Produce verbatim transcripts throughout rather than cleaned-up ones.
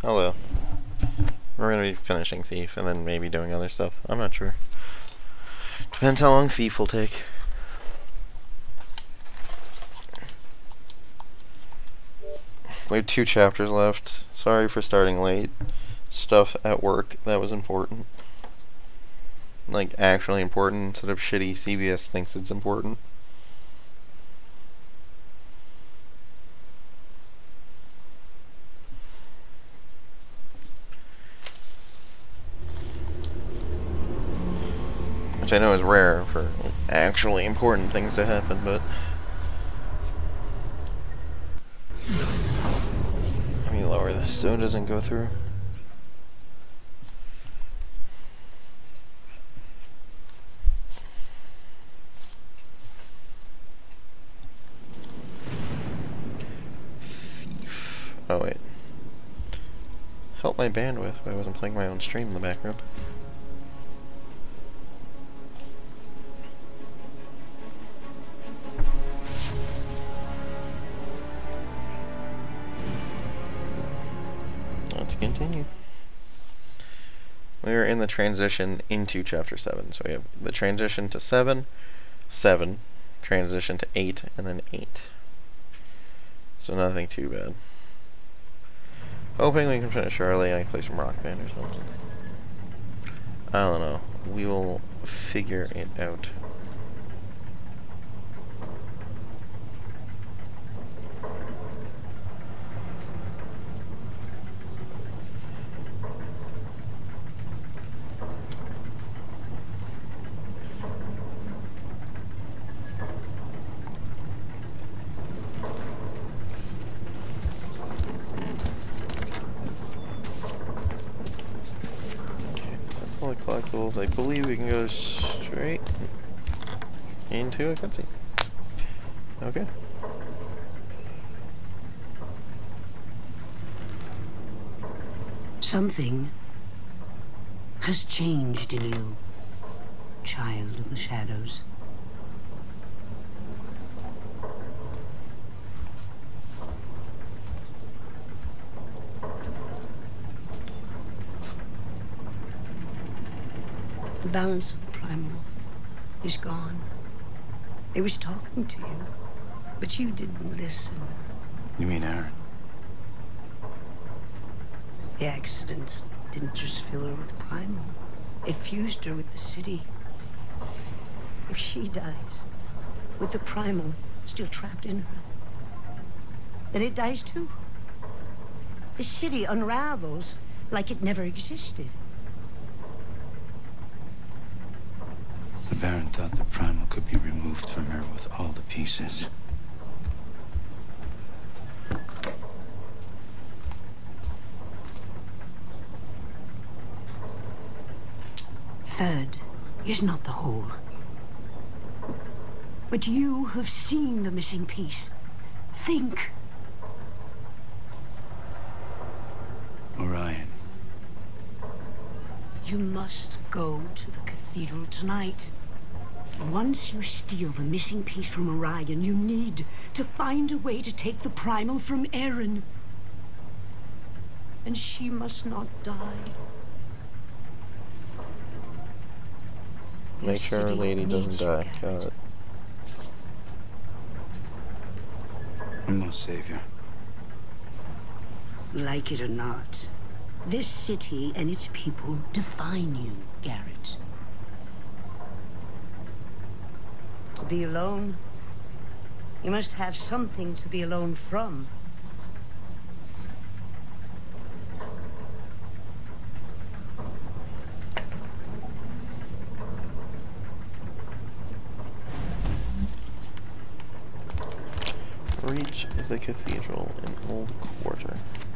Hello. We're gonna be finishing Thief and then maybe doing other stuff. I'm not sure. Depends how long Thief will take. We have two chapters left. Sorry for starting late. Stuff at work that was important. Like, actually important instead of shitty C B S thinks it's important. Which I know is rare for actually important things to happen, but... Let me lower this so it doesn't go through. Thief. Oh, wait. Help my bandwidth if I wasn't playing my own stream in the background. Let's continue. We are in the transition into chapter seven. So we have the transition to seven, seven, transition to eight, and then eight. So nothing too bad. Hoping we can finish early and I play some Rock Band or something. I don't know. We will figure it out. Collectibles. I believe we can go straight into a cutscene. Okay. Something has changed in you, child of the shadows. The balance of the primal is gone. It was talking to you, but you didn't listen. You mean Erin? The accident didn't just fill her with primal. It fused her with the city. If she dies, with the primal still trapped in her, then it dies too. The city unravels like it never existed. The Baron thought the primal could be removed from her with all the pieces. Third is not the whole. But you have seen the missing piece. Think. Orion. You must go to the cathedral tonight. Once you steal the missing piece from Orion, you need to find a way to take the primal from Erin. And she must not die. Make sure our lady doesn't die. Got it. I'm no savior. Like it or not, this city and its people define you, Garrett. To be alone, you must have something to be alone from. Reach the cathedral in Old Quarter.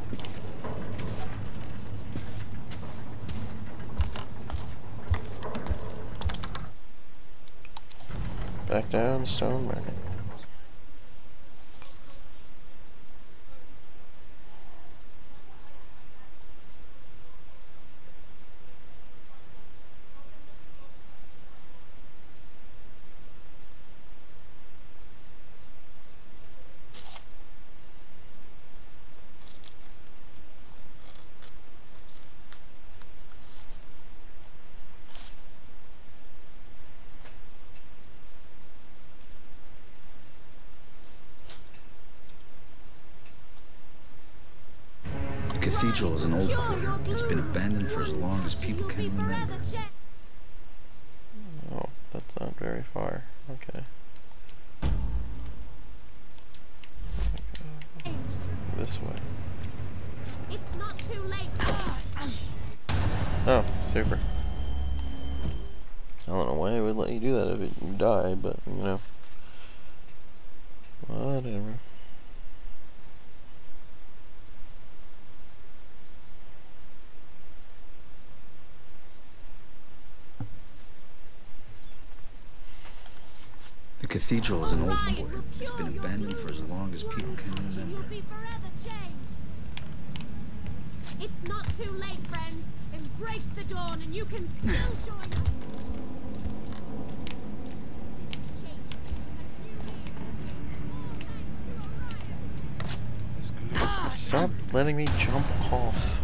Back down, Stone Mountain. cathedral is an old quarter. It's been abandoned for as long as people can remember. Oh, that's not very far. Okay. This way. It's not too late. Oh, super. I don't know why I would let you do that if it, you die, but, you know. Whatever. The cathedral is an old quarter. It's been abandoned for as long as people can remember. You'll be forever changed. It's not too late, friends. Embrace the dawn and you can still join us. Stop letting me jump off.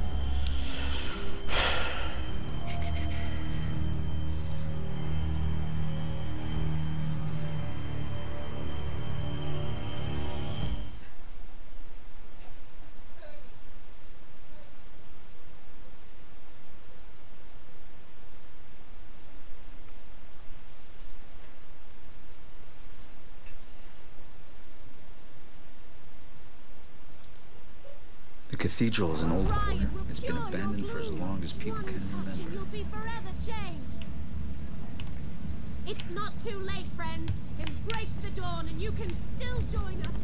The cathedral is an old quarter. It's been abandoned for as long as people can remember. You'll be forever changed. It's not too late, friends. Embrace the dawn and you can still join us.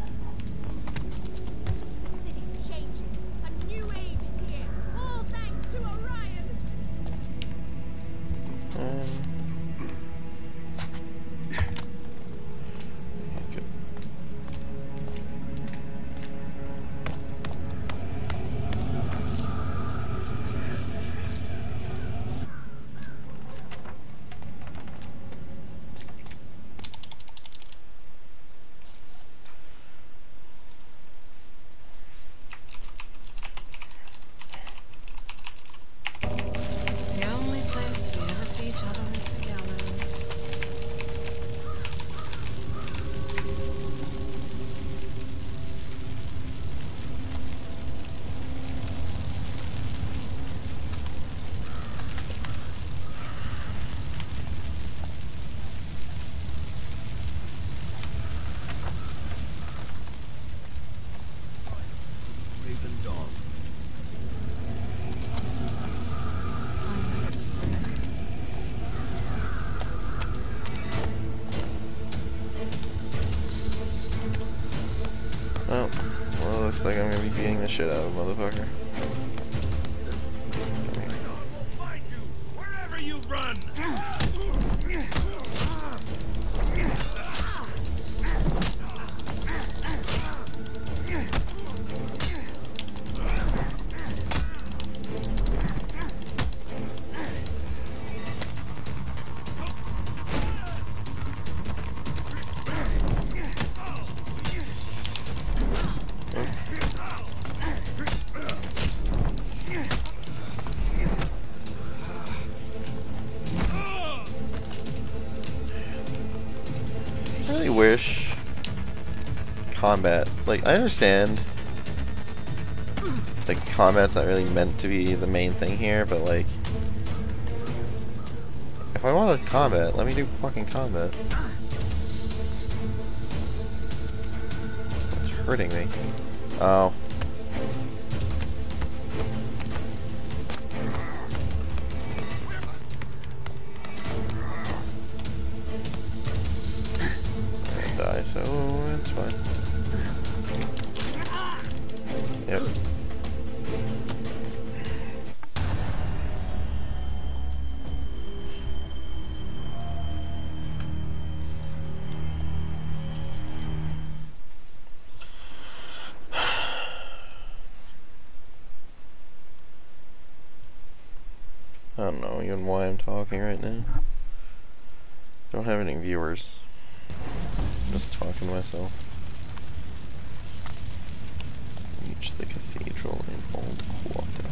The city's changing. A new age is here. All thanks to Orion. Um, okay. The only place we ever see each other is the gallows. Raven Dawn. Oh, well, it looks like I'm gonna be beating the shit out of a motherfucker. Find you wherever you run. I really wish combat, like, I understand like combat's not really meant to be the main thing here, but like if I wanted combat, let me do fucking combat. It's hurting me. Oh. Die, so it's fine. Yep. I don't know even why I'm talking right now. Don't have any viewers. Just talking to myself. Reach the cathedral in Old Quarter.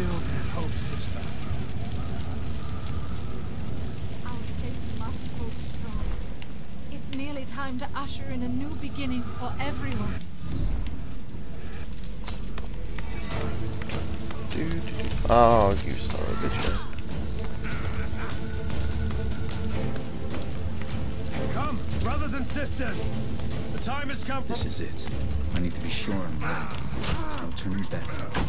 Still can hope, sister. Our faith must hold strong. It's nearly time to usher in a new beginning for everyone. Dude. Oh, you son of a bitch. Come, brothers and sisters. The time has come for... This is it. I need to be sure I'm ready. No turning back.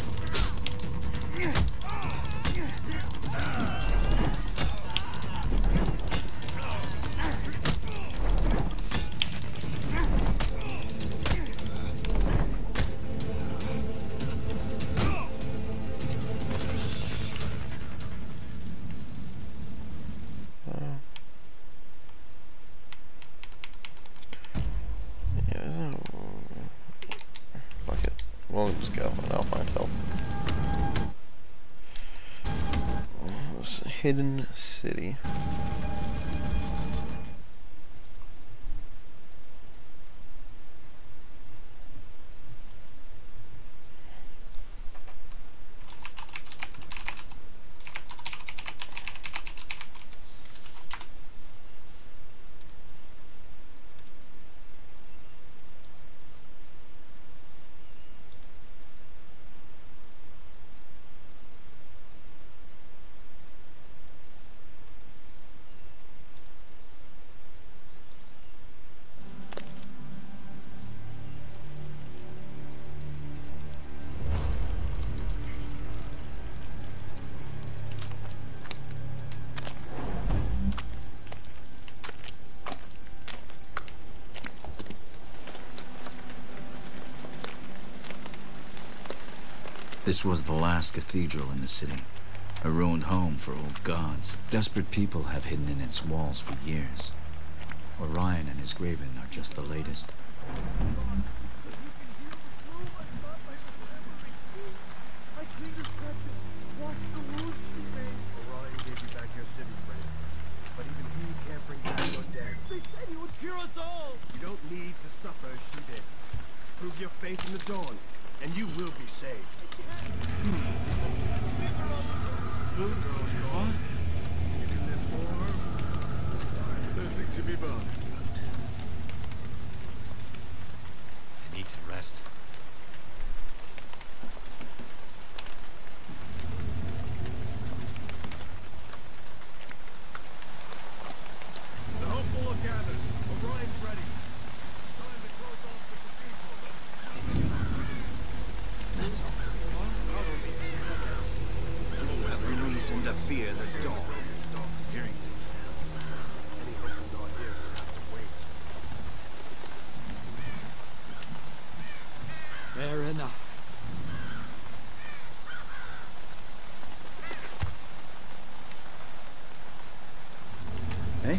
We'll just go and I'll find help. This hidden city. This was the last cathedral in the city. A ruined home for old gods. Desperate people have hidden in its walls for years. Orion and his Graven are just the latest. Orion gave you back your city, friend. But even he can't bring back your dead. They said he would cure us all! You don't need to suffer as she did. Prove your faith in the dawn, and you will be saved. Good girls, go on. You can live for her. Nothing to be bothered about. I need to rest. The hopeful are gathered. Orion's ready. Time to close off the cathedral. Every reason to fear the dawn. Hearing things now. Any hope we got here will have to wait. Fair enough. Hey?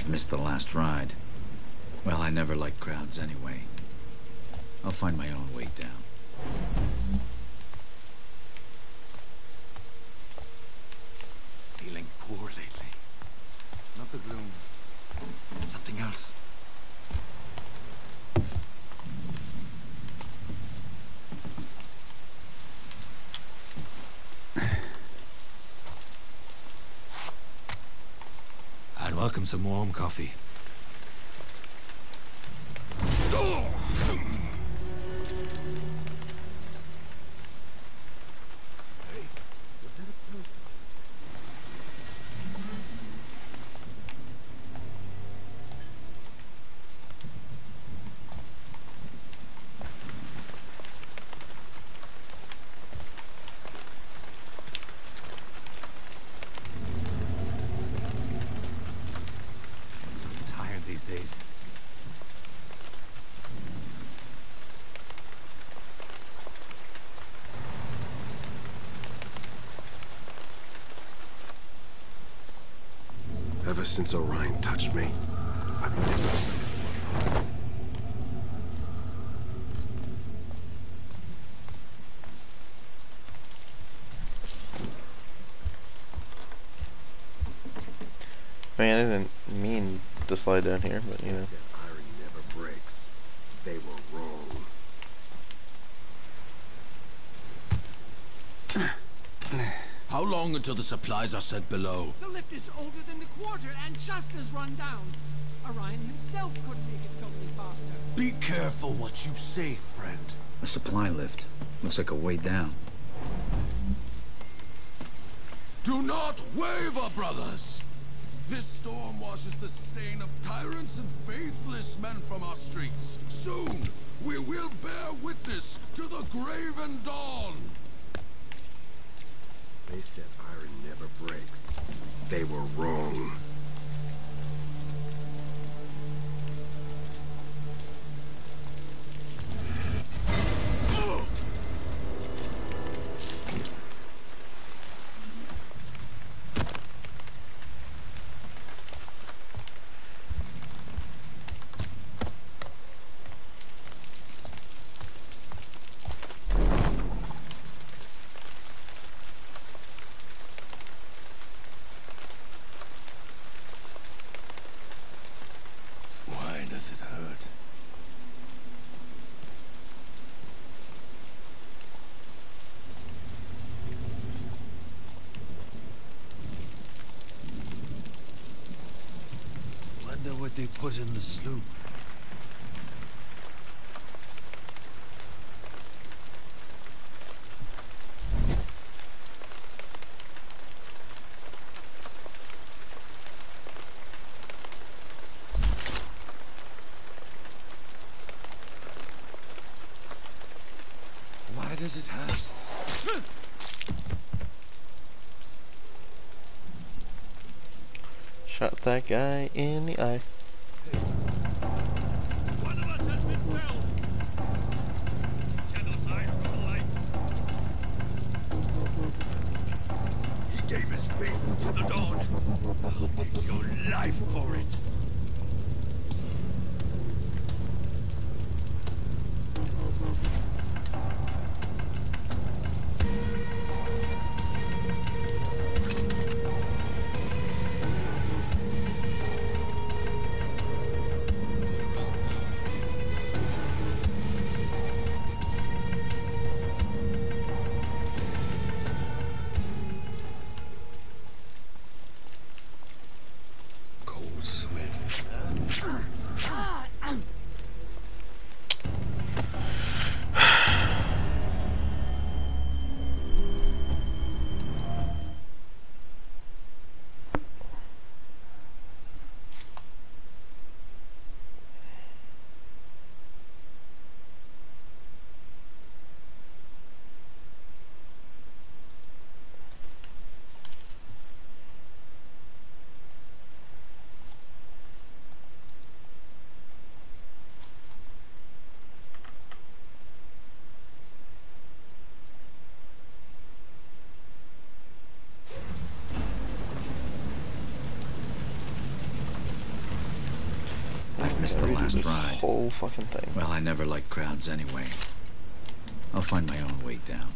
I've missed the last ride. Well, I never liked crowds anyway. I'll find my own way down. Feeling poor lately. Not the gloom. Something else. I'd welcome some warm coffee. Ever since Orion touched me, I've never... Man, I didn't mean to slide down here, but you know. That iron never breaks. They were wrong. How long until the supplies are sent below? The lift is older than the quarter and just as run down. Orion himself couldn't make it go any faster. Be careful what you say, friend. A supply lift. Looks like a way down. Do not waver, brothers! This storm washes the stain of tyrants and faithless men from our streets. Soon, we will bear witness to the graven dawn! They said iron never breaks. They were wrong. Does it hurt? Wonder what they put in the sloop. Why does it hurt? Shot that guy in the eye. One of us has been felled! Stand aside from the light. He gave his faith to the dawn. I'll take your life for it. Cold sweat missed the Redo last this ride. whole fucking thing. Well, I never liked crowds anyway. I'll find my own way down.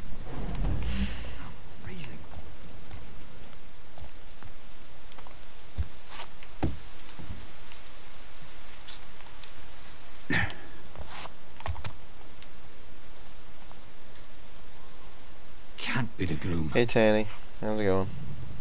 Can't be the gloom. Hey Tanny, how's it going?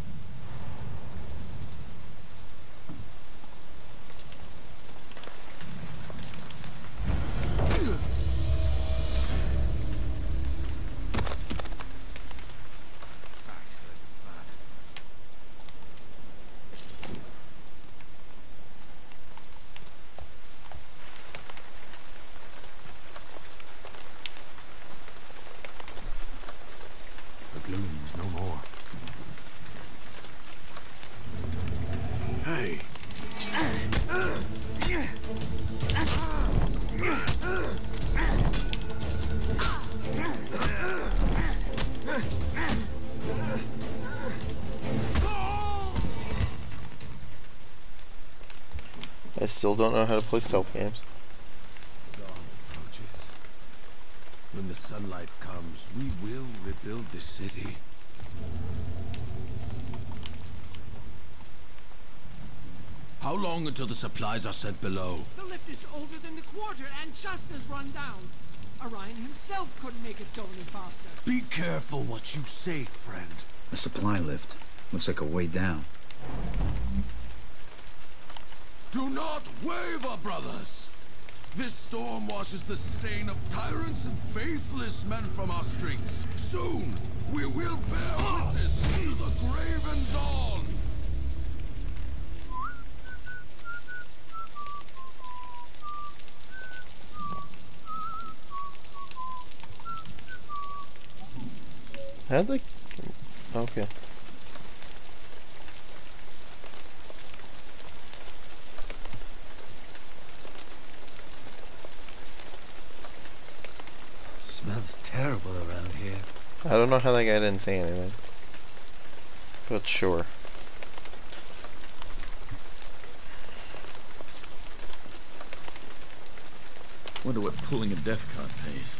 The gloom's no more. Hey. I still don't know how to play stealth games. Dawn approaches. When the sunlight comes, we will rebuild the city. How long until the supplies are sent below? The lift is older than the quarter and just as run down. Orion himself couldn't make it go any faster. Be careful what you say, friend. A supply lift. Looks like a way down. Do not waver, brothers! This storm washes the stain of tyrants and faithless men from our streets. Soon, we will bear witness to the graven dawn! How'd they... Okay. Smells terrible around here. I don't know how that guy didn't say anything. But sure. Wonder what pulling a death card pays.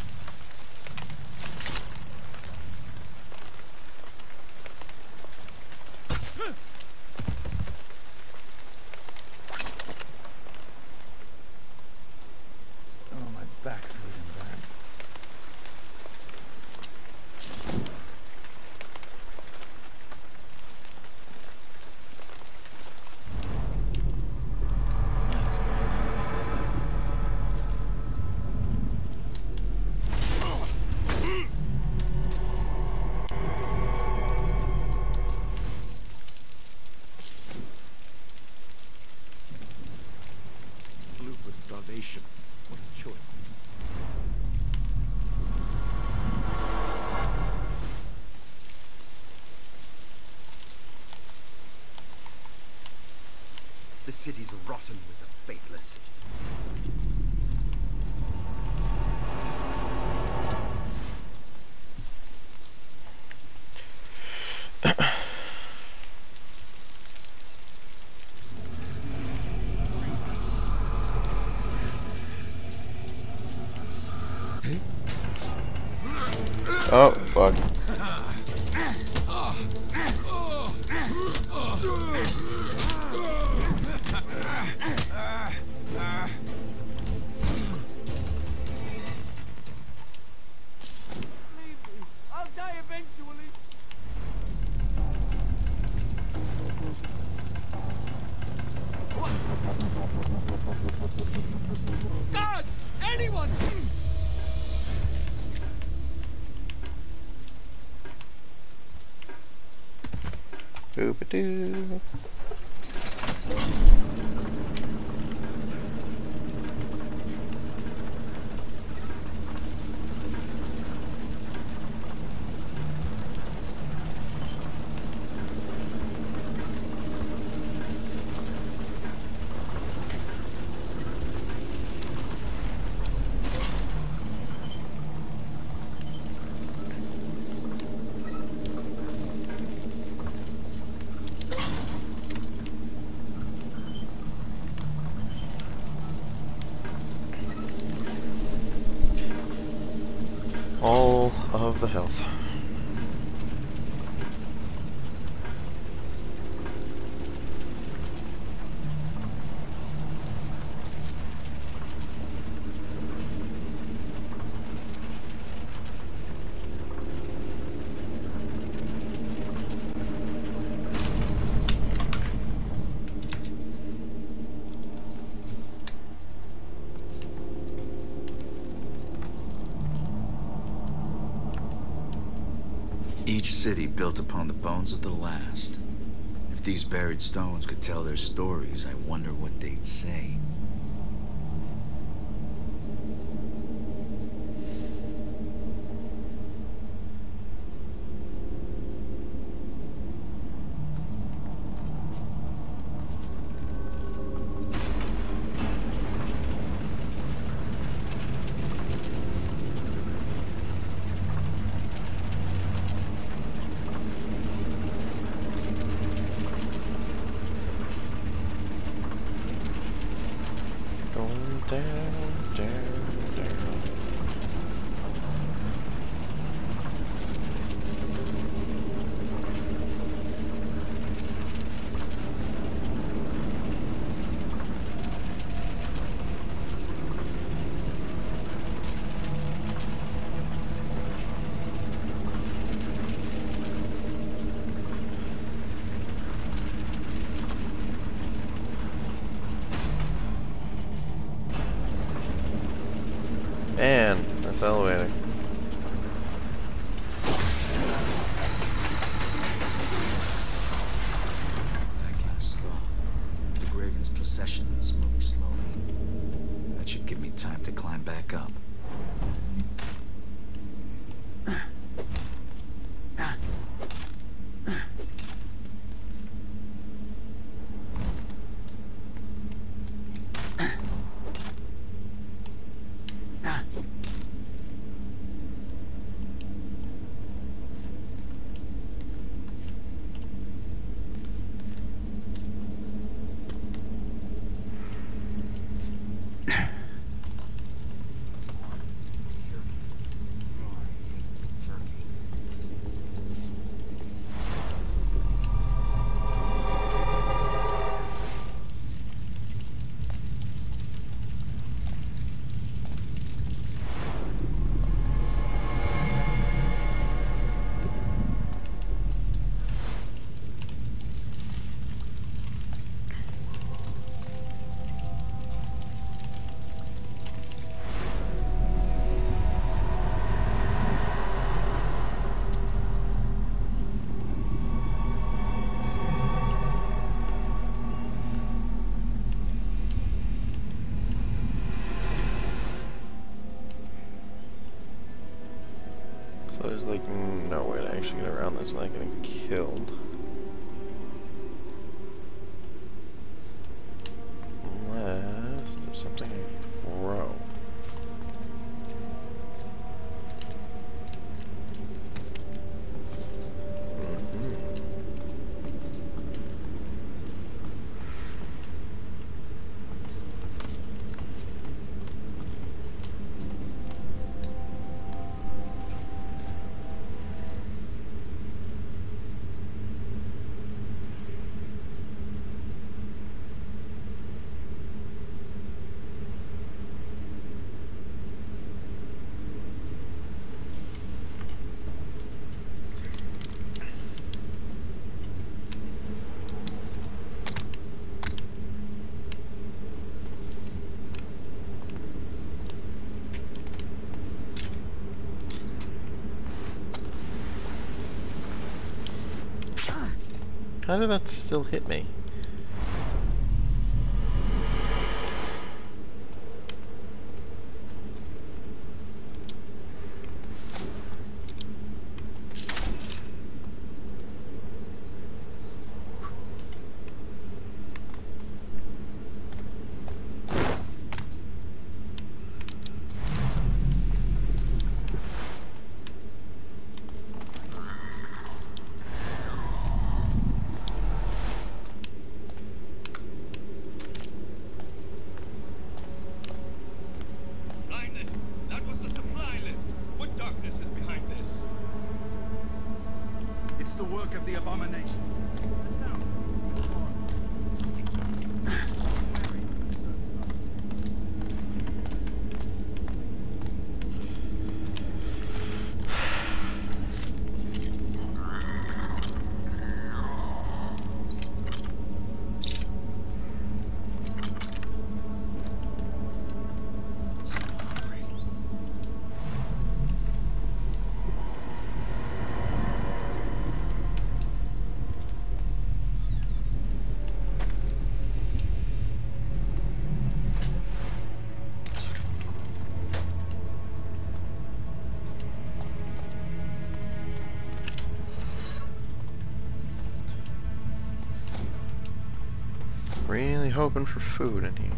Oh, my back's hurting bad. That's going on. Blue with starvation. What a choice. The city's rotten with the faithless. Oh, fuck. Leave me. I'll die eventually. Guards! Anyone! Boop-a-doo. health. Each city built upon the bones of the last. If these buried stones could tell their stories, I wonder what they'd say. Down, down, down. Man, that's elevating. That gas stopped. The Graven's procession is moving slowly. That should give me time to climb back up. So there's like no way to actually get around this without getting killed. Unless there's something wrong. How did that still hit me? the abomination. Really hoping for food in here.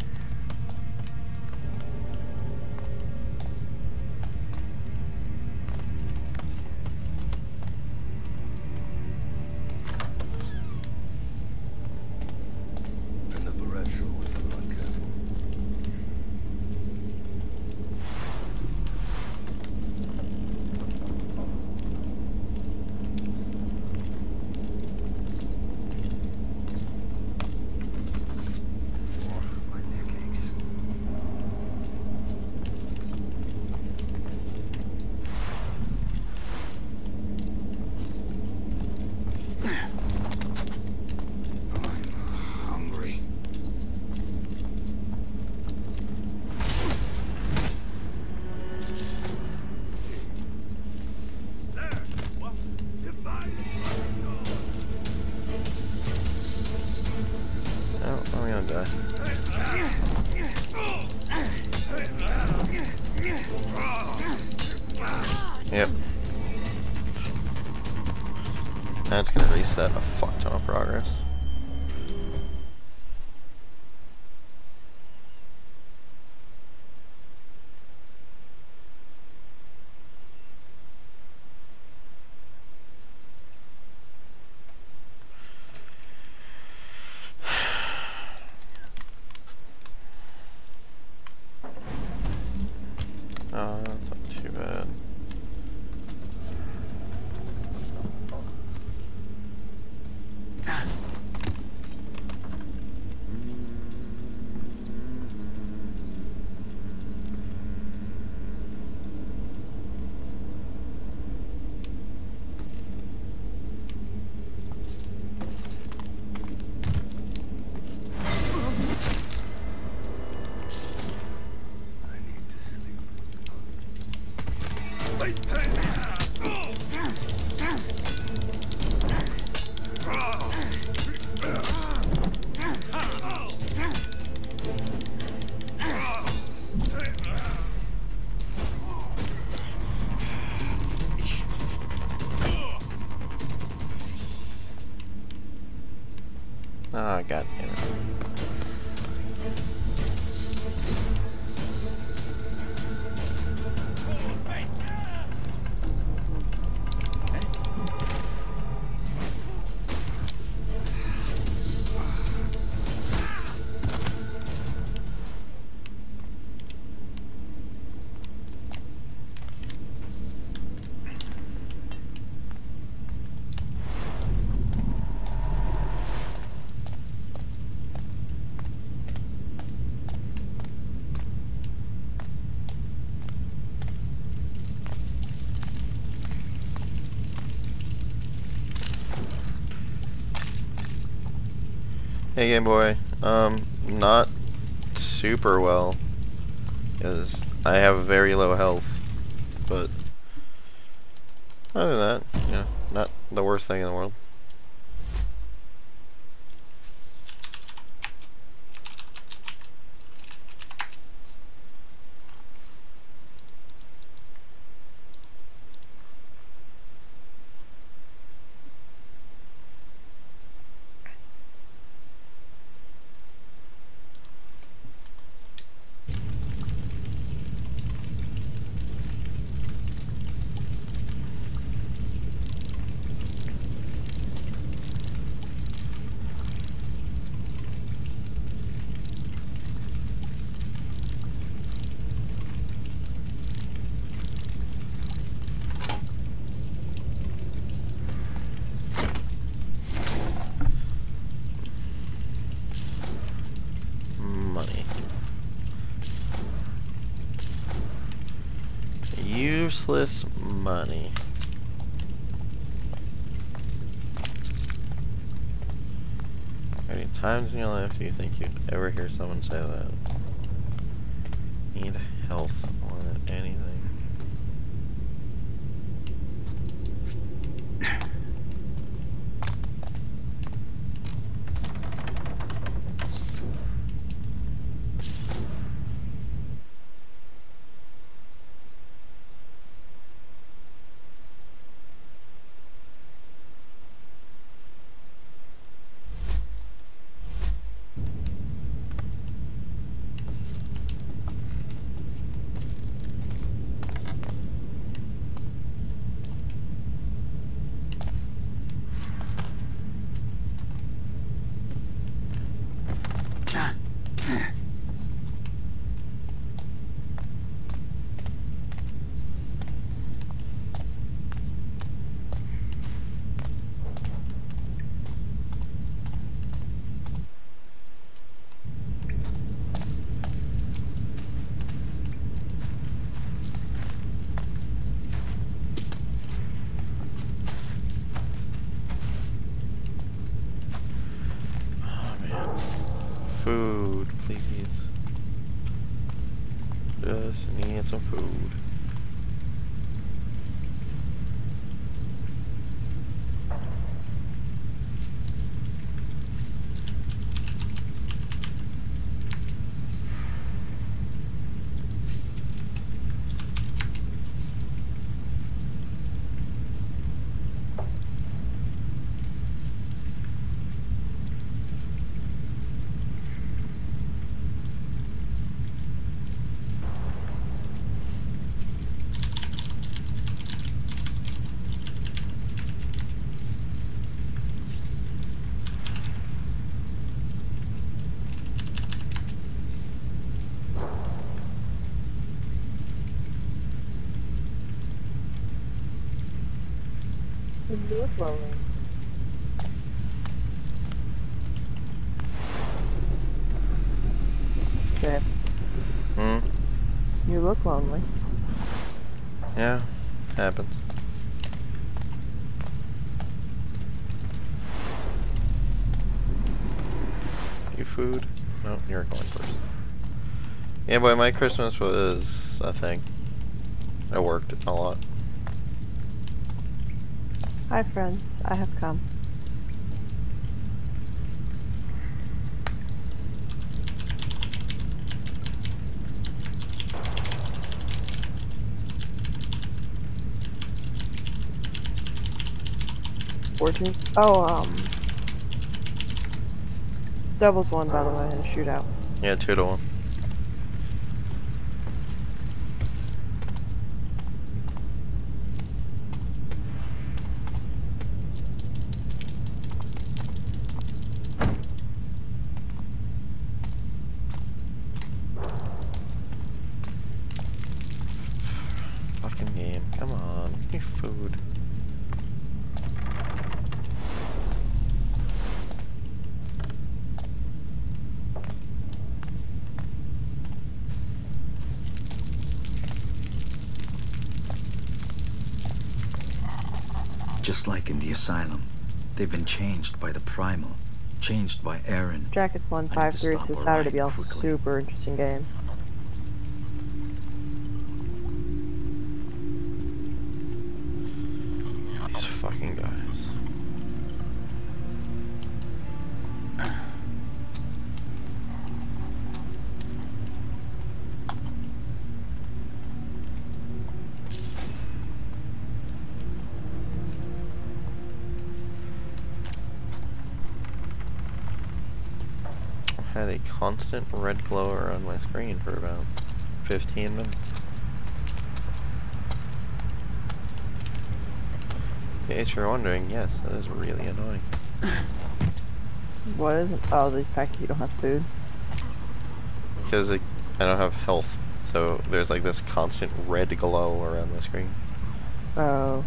And the barrette sure was never uncareful. Oh, I'm gonna die. Yep. That's gonna reset a fuck ton of progress. Oh, that's not too bad. Ah, god damn it. Hey Game Boy, um, not super well, because I have very low health, but other than that, you know, not the worst thing in the world. Faithless money. How many times in your life do you think you'd ever hear someone say that? Need health more than anything. Food, please. Just need some food. You look lonely. Okay. Hmm? You look lonely. Yeah, happens. You food? No, you're going first. Yeah, boy, my Christmas was a thing. I worked a lot. Hi friends, I have come. Fortunes? Oh, um... Doubles one, by the way, in a shootout. Yeah, two to one. Fucking game, come on, give me food. Just like in the asylum, they've been changed by the primal, changed by Aaron. Jackets one five three says Saturday be a super interesting game. These fucking guys. Had a constant red glow around my screen for about fifteen minutes. In case you're wondering, yes, that is really annoying. What is it? Oh, the fact that you don't have food. Because it, I don't have health, so there's like this constant red glow around my screen. Oh.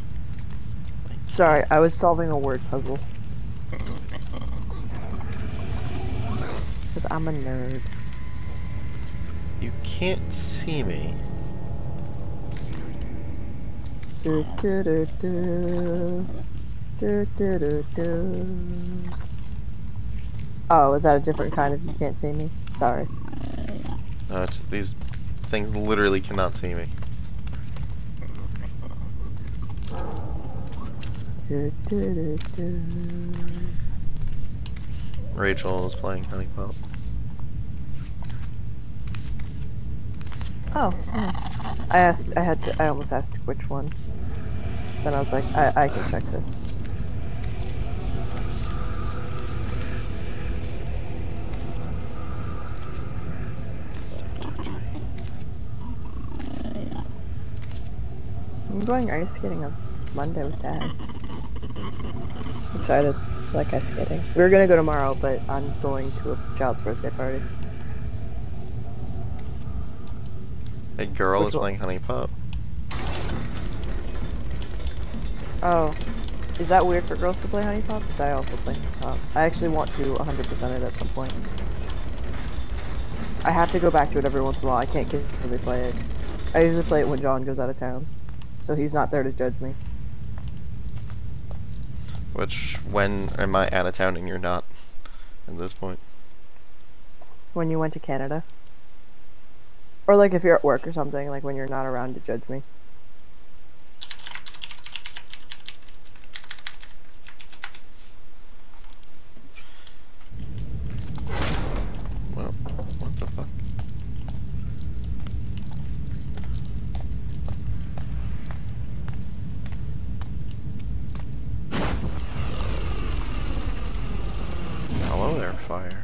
Sorry, I was solving a word puzzle. I'm a nerd. You can't see me. Do, do, do, do. Do, do, do, do. Oh, is that a different kind of you can't see me? Sorry. No, it's, these things literally cannot see me. Do, do, do, do. Rachel is playing Honey Pop. Oh, nice. I asked, I had to, I almost asked which one. Then I was like, I, I can check this. I'm going ice skating on Monday with Dad. Excited. I like ice skating. We were gonna go tomorrow, but I'm going to a child's birthday party. A girl Which is one? playing Honey Pop. Oh. Is that weird for girls to play Honey Pop? Because I also play Honey Pop. I actually want to one hundred percent it at some point. I have to go back to it every once in a while. I can't really play it. I usually play it when John goes out of town. So he's not there to judge me. Which, when am I out of town and you're not at this point? When you went to Canada. Or like if you're at work or something, like when you're not around to judge me. Well, what the fuck? Hello there, fire.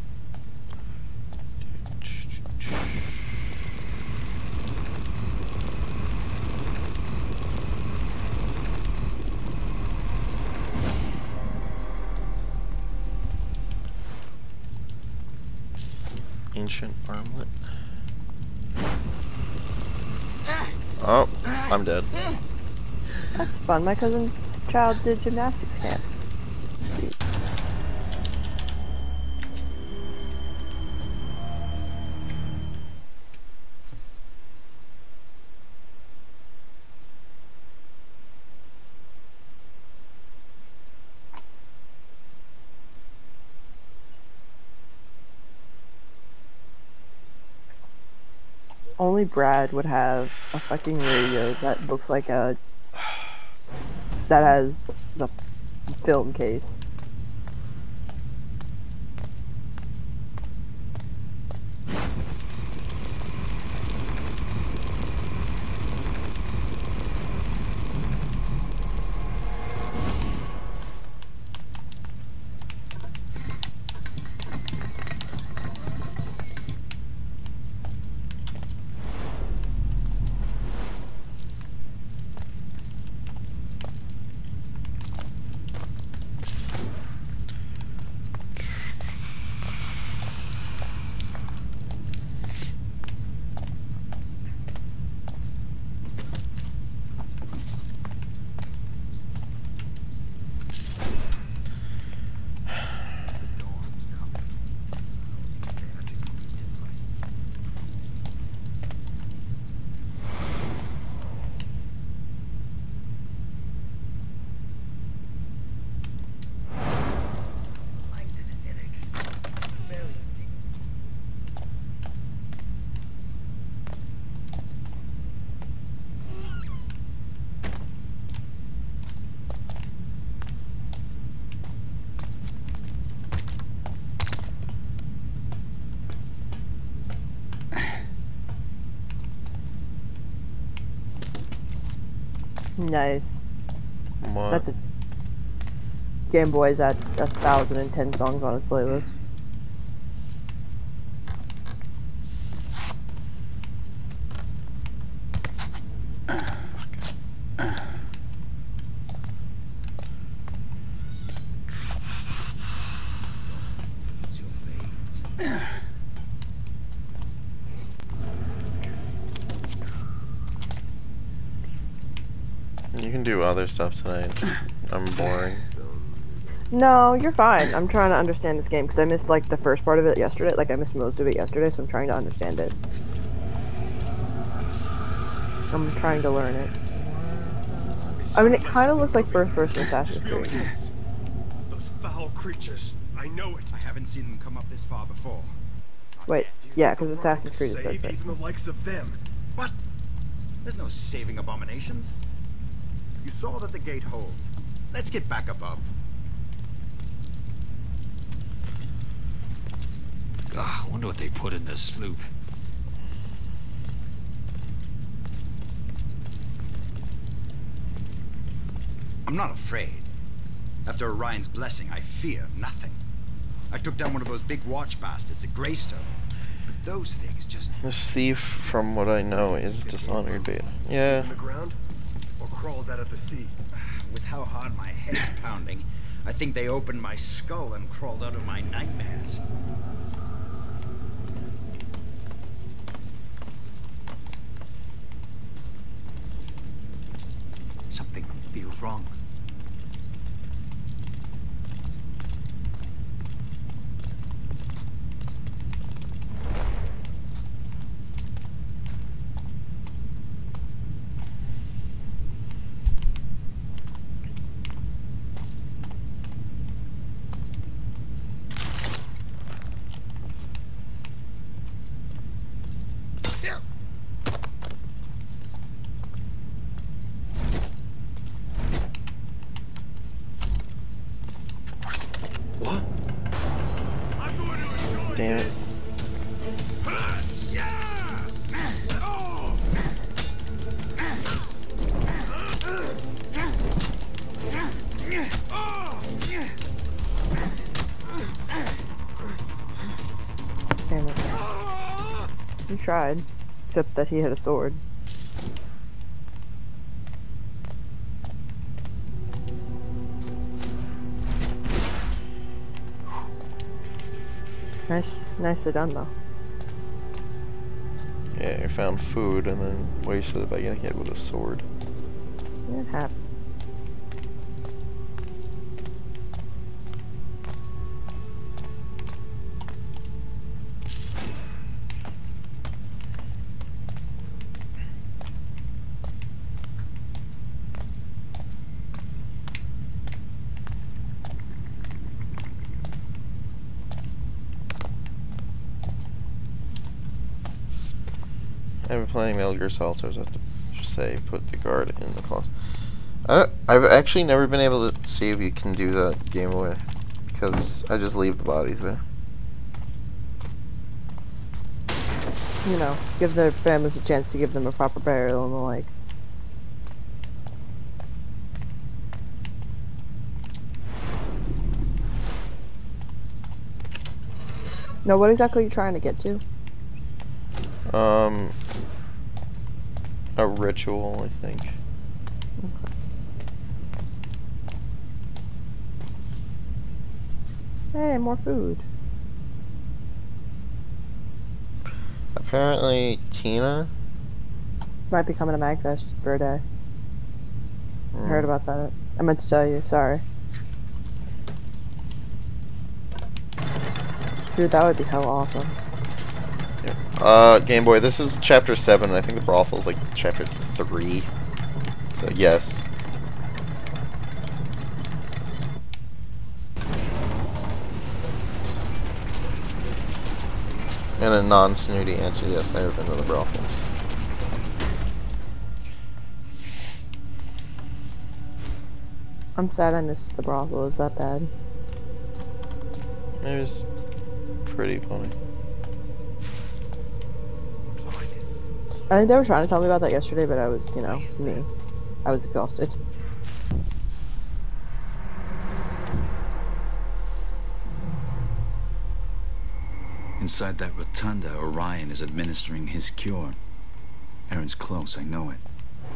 Ancient armlet. Oh, I'm dead. That's fun. My cousin's child did gymnastics camp. Sweet. Only Brad would have a fucking radio that looks like a... that has the film case. Nice. What? That's a... Game Boy's at a thousand and ten songs on his playlist. You can do other stuff tonight. I'm boring. No, you're fine. I'm trying to understand this game because I missed like the first part of it yesterday. Like I missed most of it yesterday, so I'm trying to understand it. I'm trying to learn it. I mean, it kind of looks like first-person Assassin's Creed. Those foul creatures. I know it. I haven't seen them come up this far before. Wait, yeah, because Assassin's Creed is third Save person. even the likes of them. What? There's no saving abominations. You saw that the gate holds. Let's get back above. Ah, I wonder what they put in this sloop. I'm not afraid. After Orion's blessing, I fear nothing. I took down one of those big watch bastards at Greystone. But those things just... This thief, from what I know, is Dishonored Beta. Yeah. In the ground, or crawled out of the sea. With how hard my head's pounding, I think they opened my skull and crawled out of my nightmares. Something feels wrong. Damn it. Damn it. You tried. Except that he had a sword. Nice, nicely done though. Yeah, you found food and then wasted it by getting hit with a sword. Yeah, it happened. I've been playing Metal Gear Solid, so I have to say put the guard in the closet. I don't, I've actually never been able to see if you can do that Game Boy, because I just leave the bodies there. You know, give their families a chance to give them a proper burial and the like. No, what exactly are you trying to get to? Um, a ritual, I think. Okay. Hey, more food. Apparently, Tina Might be coming to Magfest for a day. mm. I heard about that. I meant to tell you, sorry. Dude, that would be hell awesome. Uh, Game Boy, this is chapter seven, and I think the brothel's like chapter three. So, yes. And a non-snooty answer, yes, I have been to the brothel. I'm sad I missed the brothel. Is that bad? It was pretty funny. I think they were trying to tell me about that yesterday, but I was, you know, me. I was exhausted. Inside that rotunda, Orion is administering his cure. Aaron's close, I know it.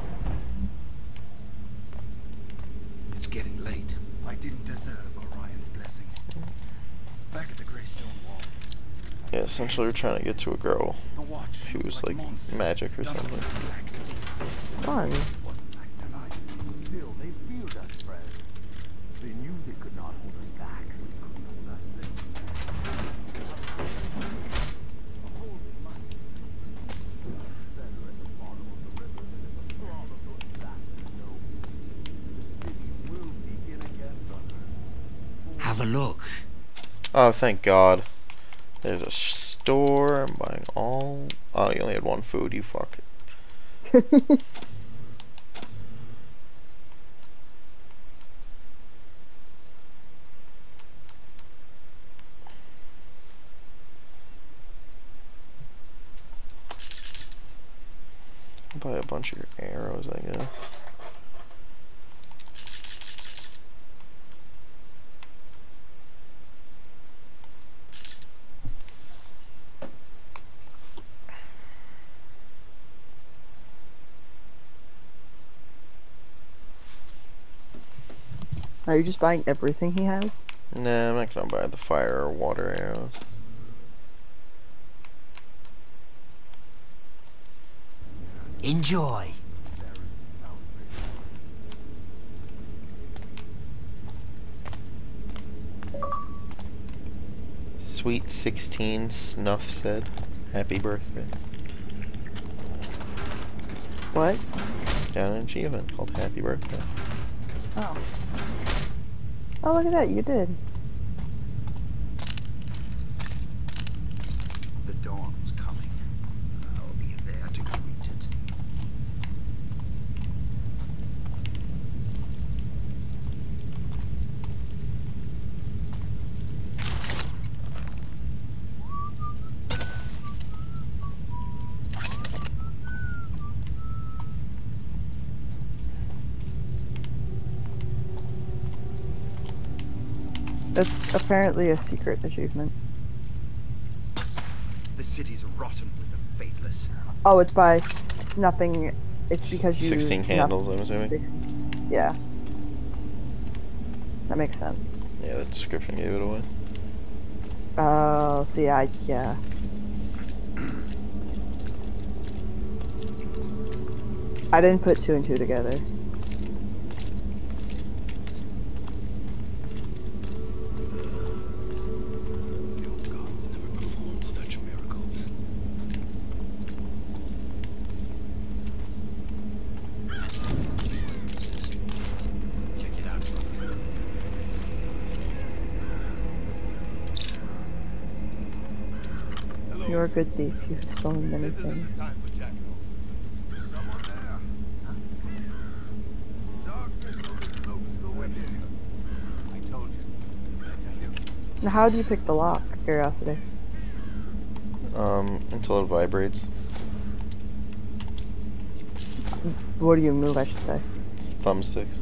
It's getting late. I didn't deserve Orion's blessing. Back at the Greystone Wall. Yeah, essentially we're trying to get to a girl who's like magic or something. Fun. Still, they feared us, Fred. They knew they could not hold us have a look. Oh, thank God. There's a store. I'm buying all. Oh, you only had one food. You fuck. Buy a bunch of your arrows, I guess. Are you just buying everything he has? Nah, I'm not gonna buy the fire or water arrows. Enjoy. Sweet sixteen, Snuff said. Happy birthday. What? Got an achievement called Happy Birthday. Oh. Oh, look at that, you did. The dawn's coming. I'll be there to greet it. That's apparently a secret achievement. The city's rotten with the faithless. Oh, it's by snuffing. It's because you. sixteen snuffed candles, I'm assuming. six- Yeah. That makes sense. Yeah, the description gave it away. Oh, see, I. Yeah. I didn't put two and two together. You're a good thief. You've stolen many things. Now, how do you pick the lock? Curiosity. Um, until it vibrates. What do you move, I should say? It's thumbsticks.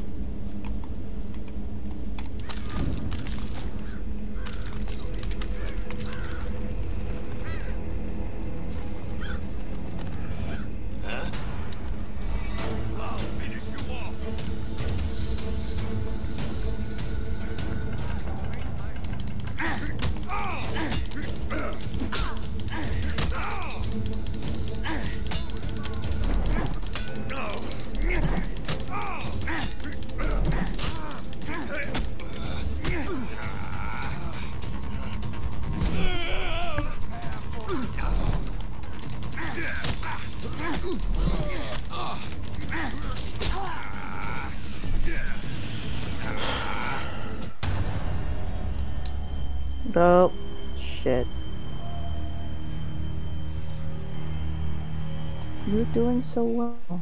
Oh, shit. You're doing so well.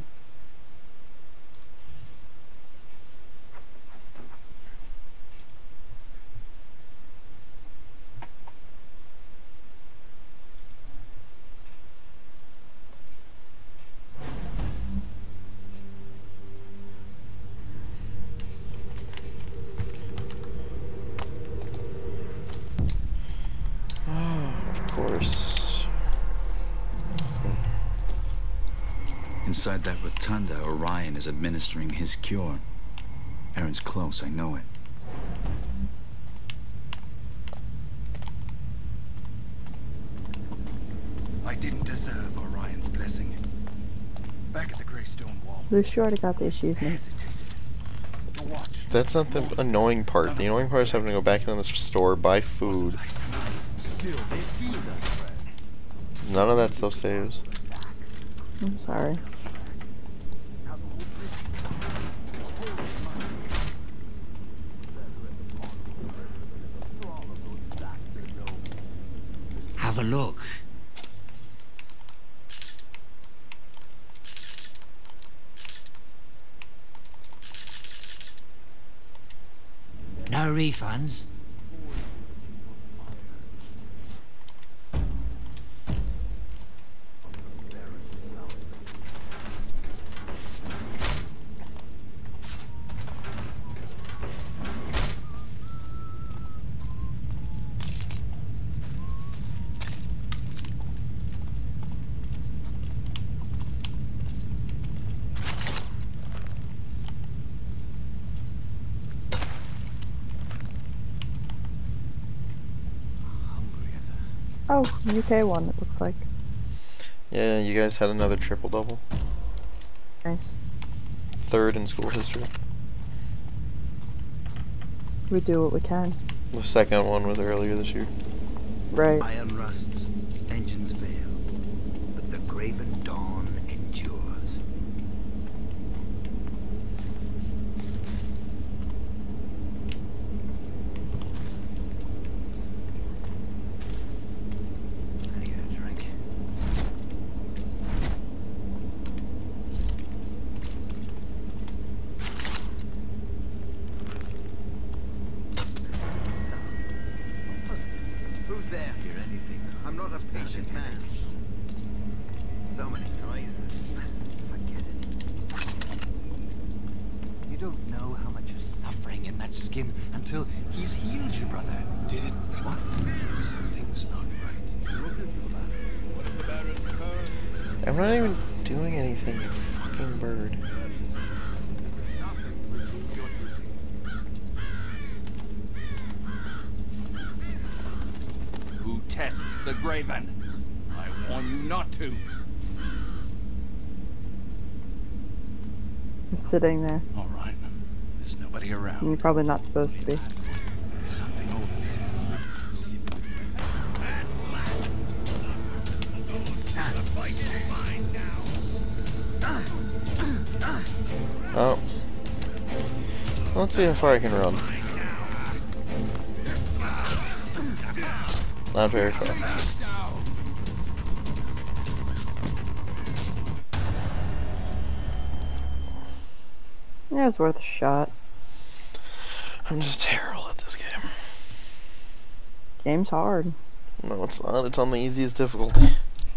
Inside that rotunda, Orion is administering his cure. Aaron's close, I know it. I didn't deserve Orion's blessing. Back at the Greystone Wall. Lucy already got the achievement. That's not the annoying part. The annoying part is having to go back into the store, buy food. None of that stuff saves. I'm sorry. No refunds? Oh, U K one, it looks like. Yeah, you guys had another triple double. Nice. Third in school history. We do what we can. The second one was earlier this year. Right. Iron rusts, engines fail, but the Graven Dawn endures. I need a drink. Who's there? Hear anything? I'm not a patient man. So many noises. Forget it. You don't know how much is suffering in that skin until he's healed you, brother. Did it? What? Something's not right. What did you about it? What if the Baron heard? I'm not even doing anything, you fucking bird. Who tests the Graven? I warn you not to. I'm sitting there. All right. There's nobody around. And you're probably not supposed to be. Something over Oh. Let's see how far I can run. Not very far. Yeah, it's worth a shot. I'm just terrible at this game. Game's hard. No, it's not. It's on the easiest difficulty.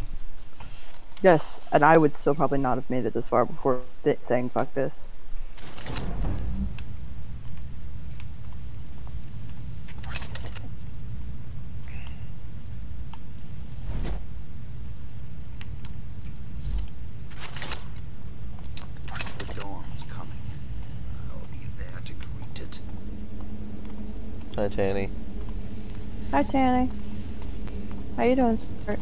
Yes, and I would still probably not have made it this far before th saying fuck this. The dawn's coming. I'll be there to greet it. Hi, Tanny. Hi, Tanny. How you doing, Sport?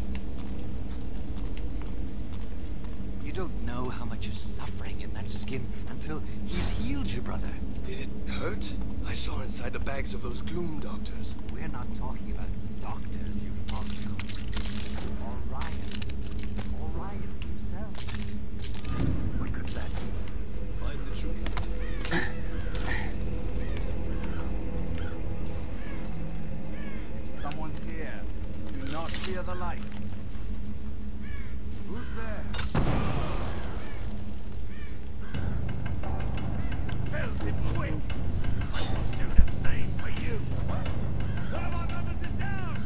You don't know how much is suffering in that skin until he's healed you, brother. Did it hurt? I saw inside the bags of those gloom doctors. We're not talking about doctors, you monster. Orion. Orion himself. What could that be? Find the truth. Someone's here. Do not fear the light. Who's there? Build him quick. I will do the same for you. One of our numbers is down.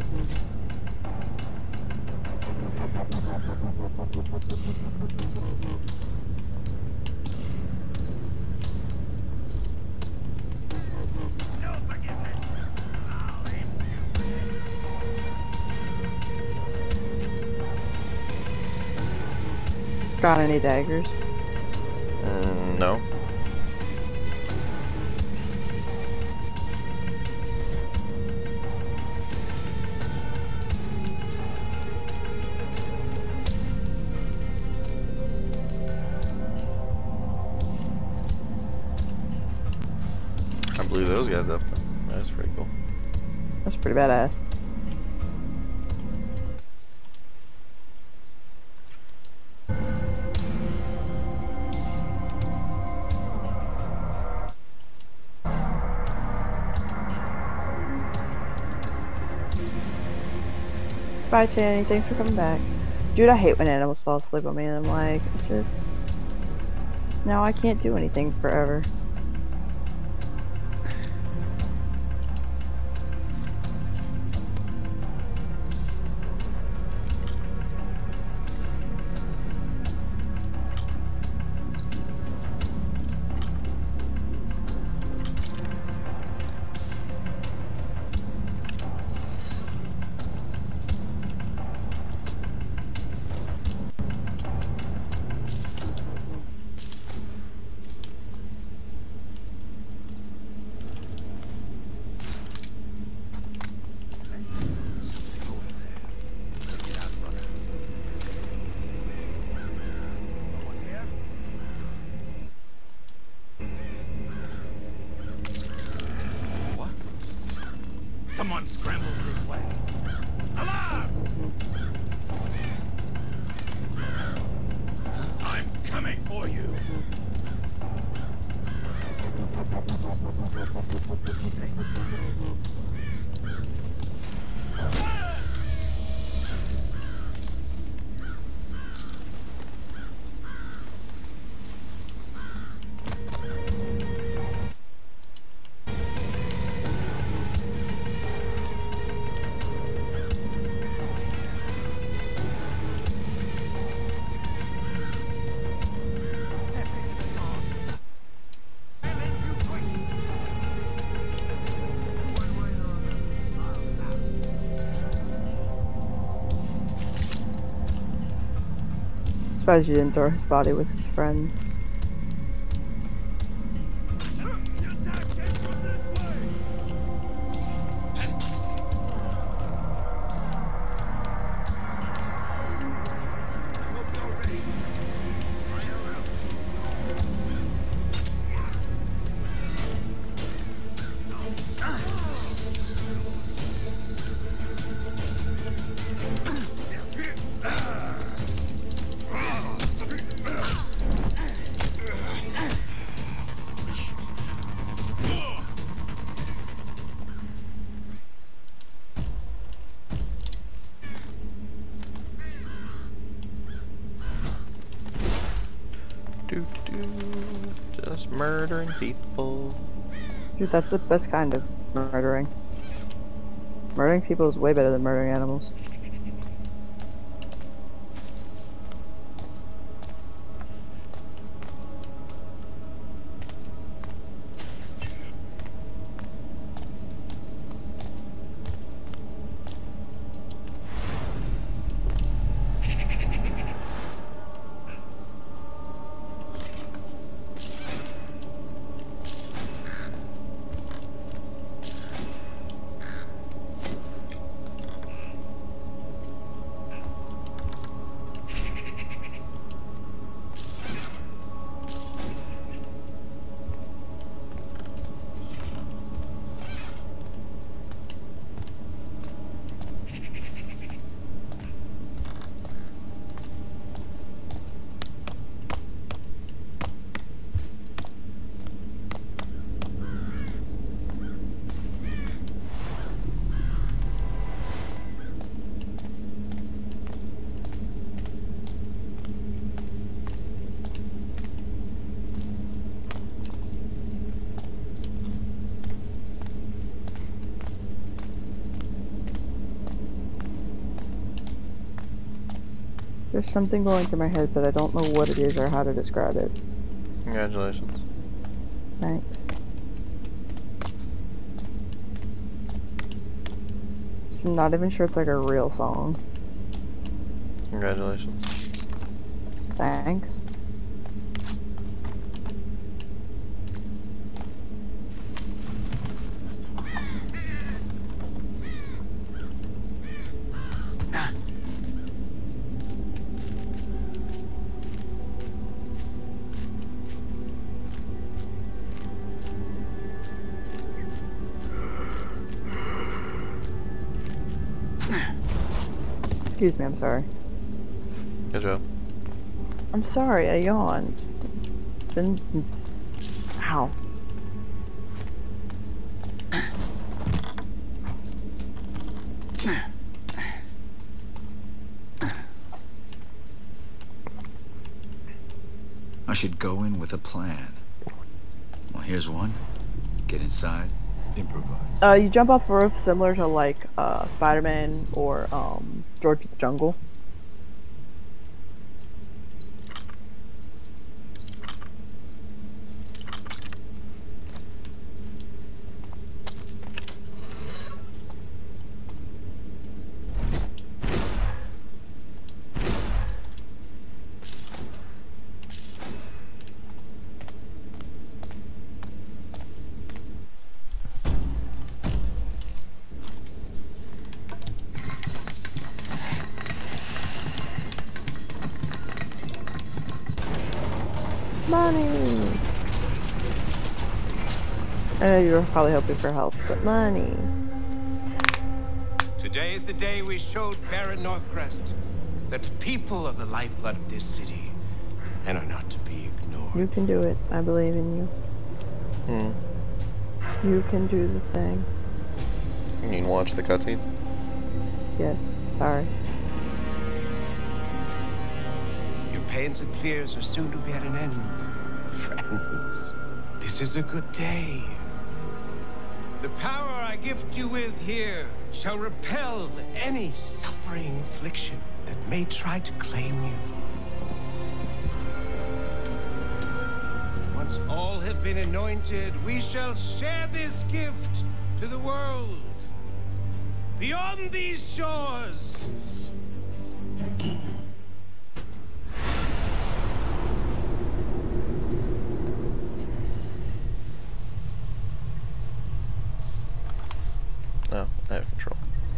No forgiveness. I'll aim Got any daggers? Mm, no. I blew those guys up. That was pretty cool. That's pretty badass. Bye, Tanny. Thanks for coming back. Dude, I hate when animals fall asleep on me and I'm like, just... just now I can't do anything forever. Someone scrambled this way. Alarm! I'm coming for you. Surprised you didn't throw his body with his friends. Do do, just murdering people. Dude, that's the best kind of murdering. Murdering people is way better than murdering animals. There's something going through my head, but I don't know what it is or how to describe it. Congratulations. Thanks. I'm not even sure it's like a real song. Congratulations. Thanks. Excuse me, I'm sorry. Good job. I'm sorry, I yawned. Been... Ow. I should go in with a plan. Well, here's one. Get inside. Improvise. Uh, you jump off a roof similar to like uh, Spider-Man or um, George of the Jungle. Money! I know you were probably hoping for help, but money. Today is the day we showed Baron Northcrest that people are the lifeblood of this city and are not to be ignored. You can do it. I believe in you. Hmm. You can do the thing. You mean watch the cutscene? Yes. Sorry. Your pains and fears are soon to be at an end, friends. This is a good day. The power I gift you with here shall repel any suffering affliction that may try to claim you. Once all have been anointed, we shall share this gift to the world. Beyond these shores. No, I have control.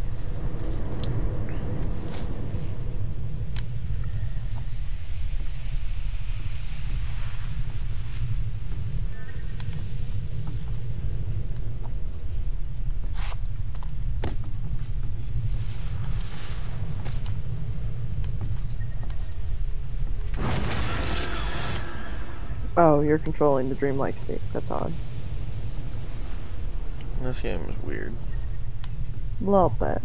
Oh, you're controlling the dreamlike state. That's odd. This game is weird. A little bit.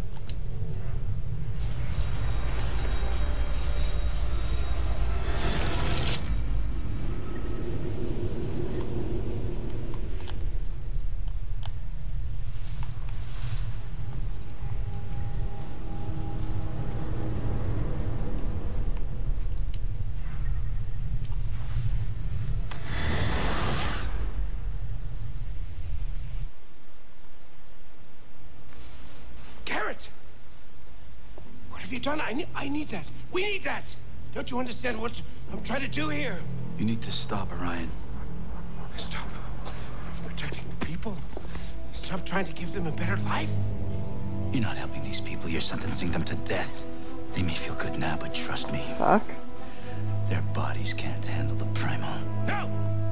What have you done? I need, I need that. We need that. Don't you understand what I'm trying to do here? You need to stop, Orion. Stop protecting the people. Stop trying to give them a better life. You're not helping these people. You're sentencing them to death. They may feel good now, but trust me. Fuck. Their bodies can't handle the primal. No!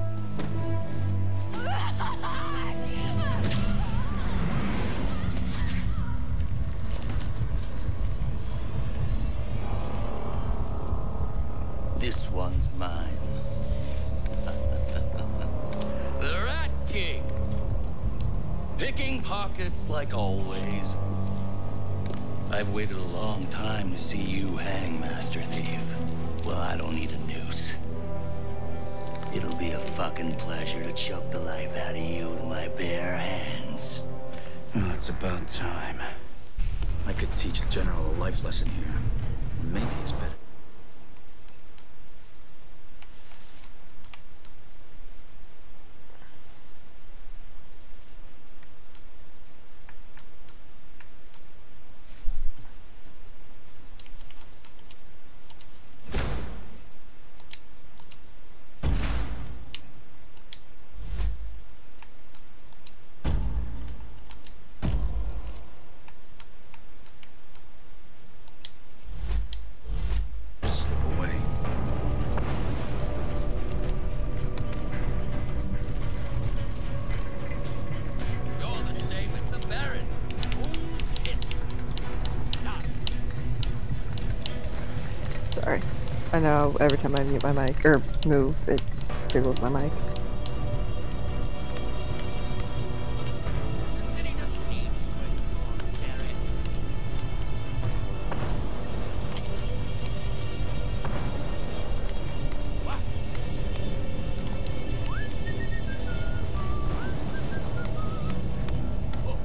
This one's mine. The Rat King. Picking pockets like always. I've waited a long time to see you hang, Master Thief. Well, I don't need a noose. It'll be a fucking pleasure to choke the life out of you with my bare hands. Well, it's about time. I could teach the General a life lesson here. Maybe it's better. Slip away. You're the same as the Baron. Old history. Done. Sorry. I know every time I mute my mic, or move, it jiggles my mic. The city doesn't need you anymore, Garrett. What? Whoa.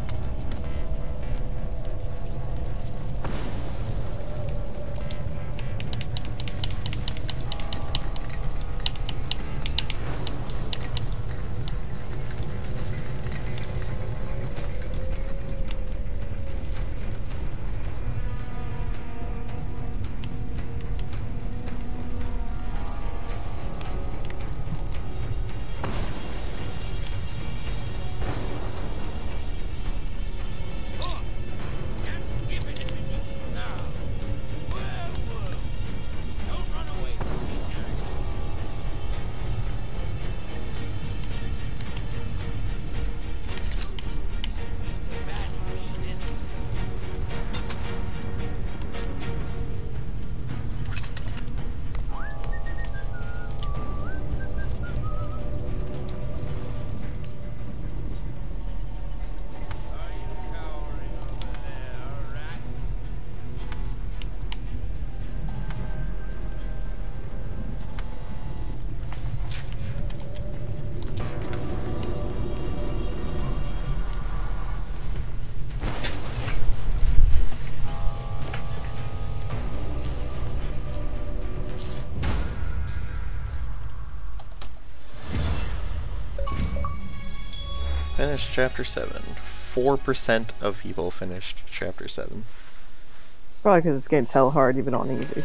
finished chapter seven. Four percent of people finished chapter seven. Probably because this game's hell hard, even on easy.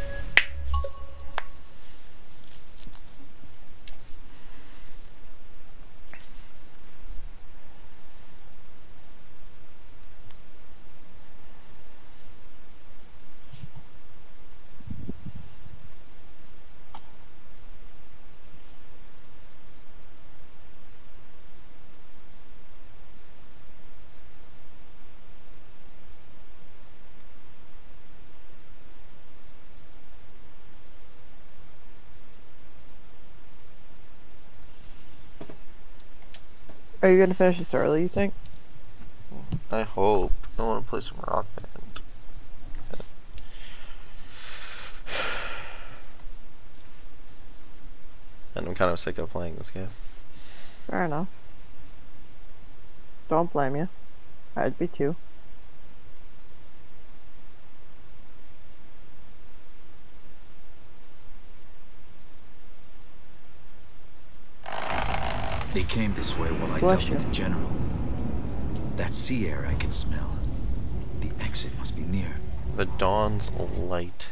Are you gonna finish this early, you think? I hope. I want to play some Rock Band. And I'm kind of sick of playing this game. Fair enough. Don't blame you. I'd be too. They came this way while I Bless dealt you. with the general. That sea air I can smell. The exit must be near. The dawn's light.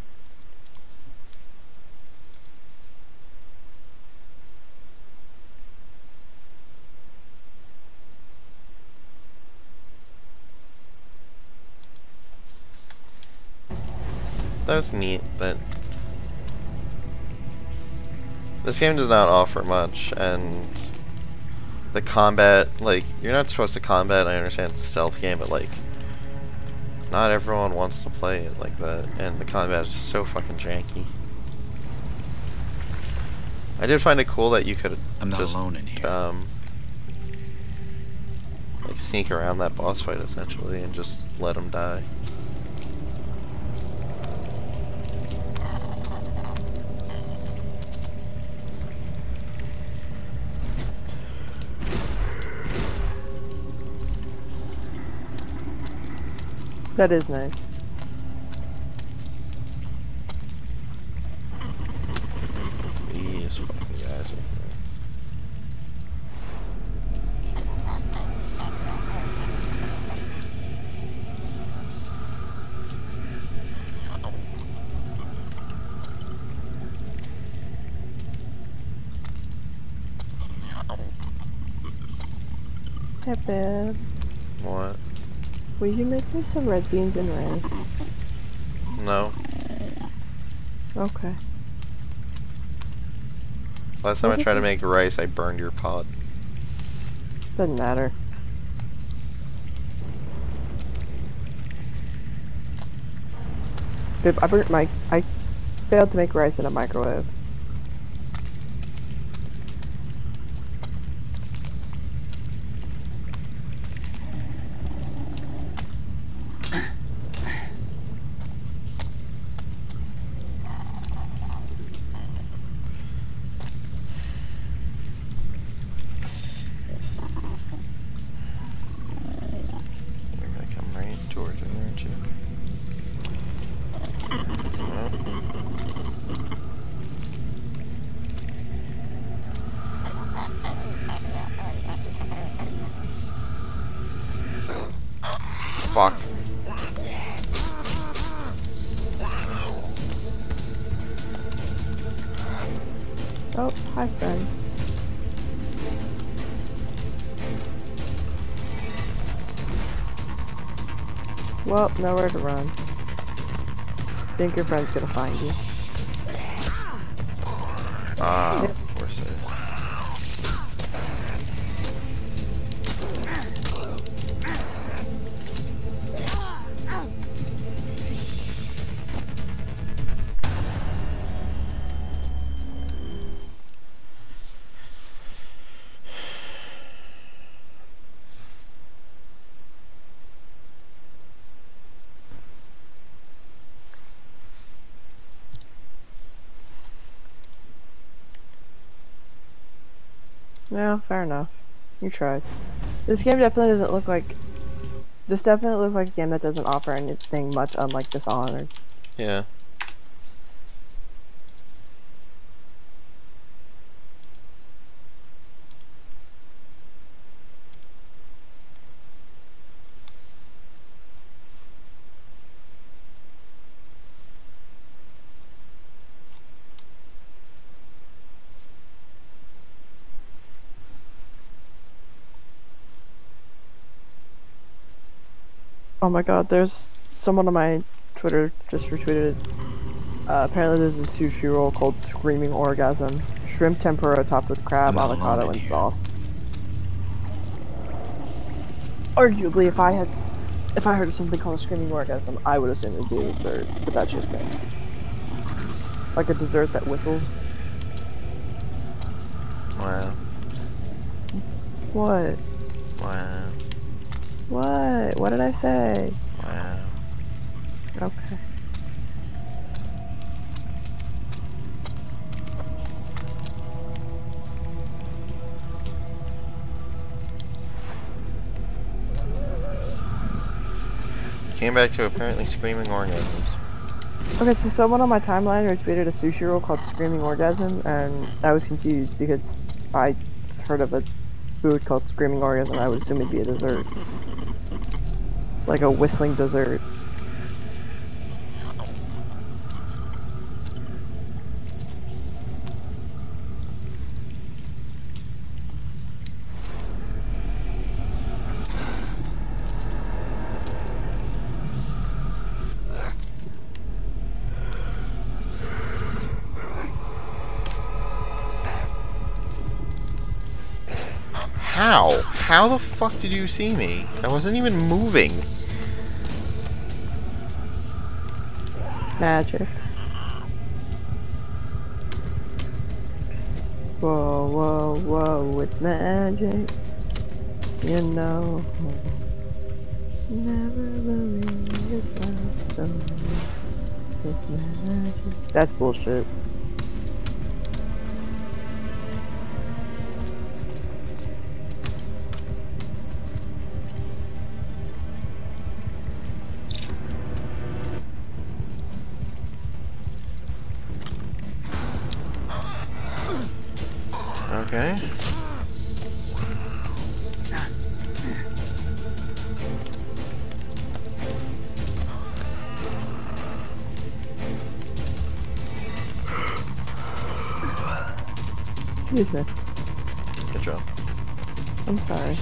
That was neat that this game does not offer much, and the combat, like, you're not supposed to combat, I understand it's a stealth game, but like, not everyone wants to play it like that, and the combat is so fucking janky. I did find it cool that you could I'm not just, alone in here. um, like, sneak around that boss fight, essentially, and just let him die. That is nice. These fucking guys over there. Hey, babe. What? Will you make me some red beans and rice? No. Okay. Last time I tried to make rice, I burned your pot. Doesn't matter. Babe, I burnt my... I failed to make rice in a microwave. You're gonna come right towards me, aren't you? Fuck. Oh, hi, friend. Well, nowhere to run. Think your friend's gonna find you. Ah, of course it is. No, fair enough. You tried. This game definitely doesn't look like... This definitely looks like a game that doesn't offer anything much unlike Dishonored. Yeah. Oh my god, there's someone on my Twitter just retweeted. Uh, apparently there's a sushi roll called Screaming Orgasm. Shrimp tempura topped with crab, I'm not avocado, alone in and here. sauce. Arguably, if I had, if I heard of something called a Screaming Orgasm, I would assume it would be a dessert, but that's just me. Like a dessert that whistles. Wow. What? Wow. What? What did I say? Wow. Okay. Came back to apparently screaming orgasms. Okay, so someone on my timeline retweeted a sushi roll called Screaming Orgasm, and I was confused because I heard of a food called Screaming Orgasm. I would assume it'd be a dessert. Like a whistling dessert. How? How the fuck did you see me? I wasn't even moving. Magic. Whoa, whoa, whoa, it's magic. You know. Never believe it's not so. It's magic. That's bullshit. Okay. Excuse me. Good job. I'm sorry.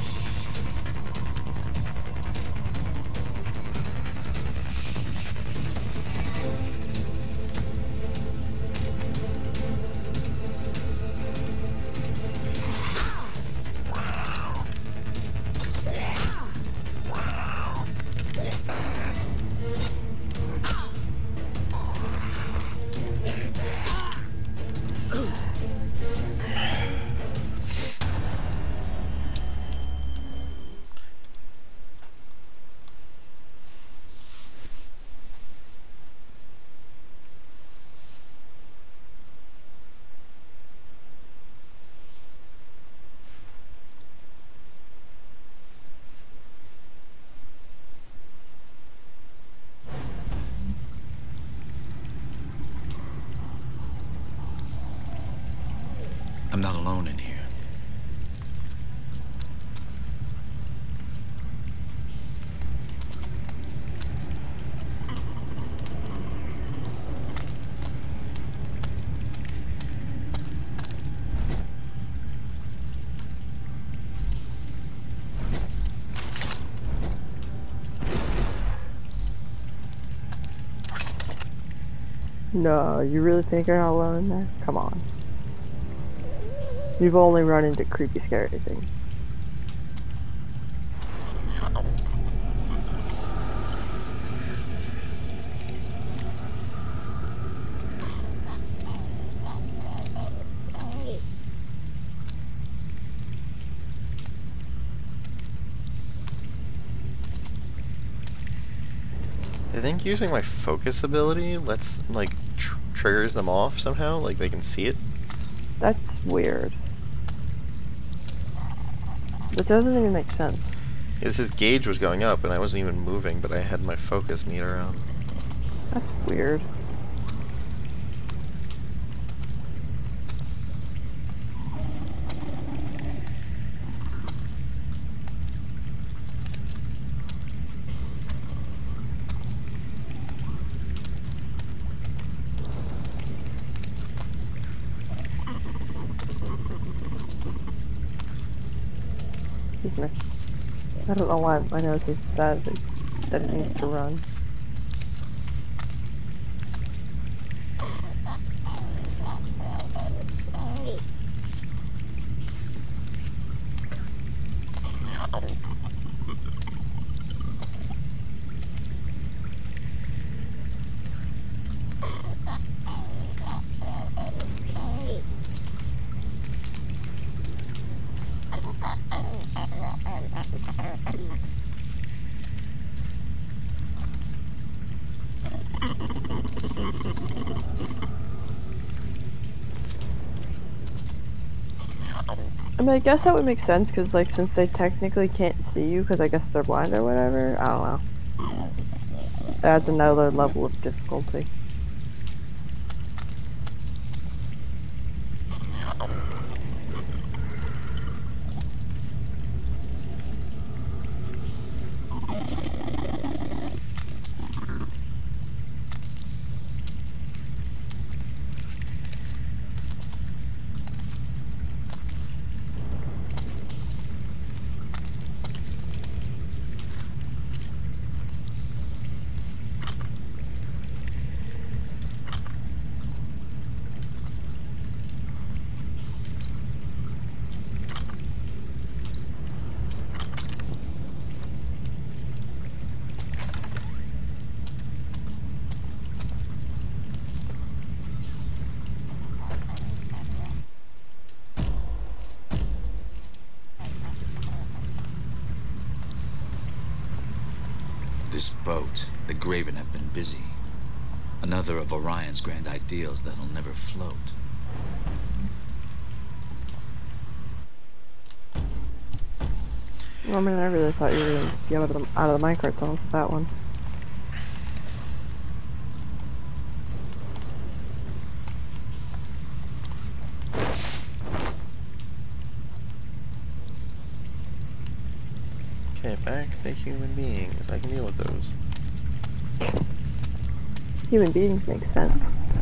I'm not alone in here. No, you really think you're not alone in there? Come on. You've only run into creepy, scary things. I think using my focus ability lets, like, tr triggers them off somehow, like they can see it. That's weird. That doesn't even make sense. Because his gauge was going up and I wasn't even moving, but I had my focus meter on. That's weird. Excuse me. I don't know why my nose is decided to that it needs to run. I mean, I guess that would make sense, because, like, since they technically can't see you, because I guess they're blind or whatever, I don't know. Adds another level of difficulty. This boat, the Graven, have been busy. Another of Orion's grand ideals that'll never float. Well, I mean, I really thought you were going to get out of the, out of the minecart tunnel with that one. Okay, back to human beings. I can deal with those. Human beings make sense.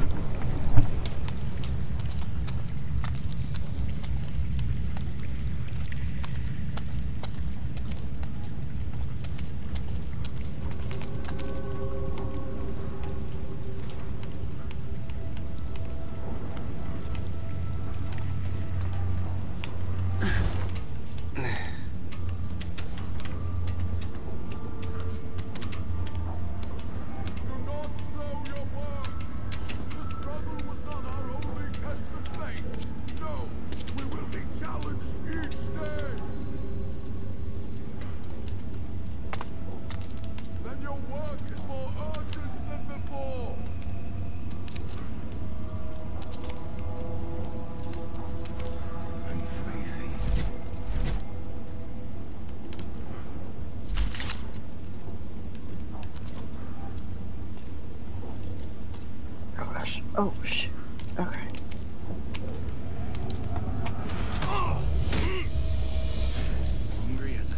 Oh, shit. Okay. Hungry as a...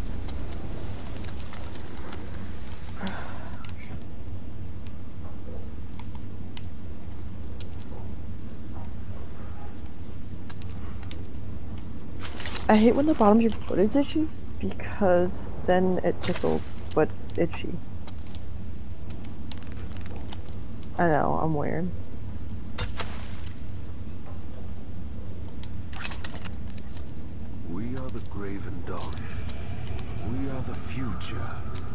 I hate when the bottom of your foot is itchy, because then it tickles, but itchy. I know, I'm weird. We are the Graven Dawn. We are the future.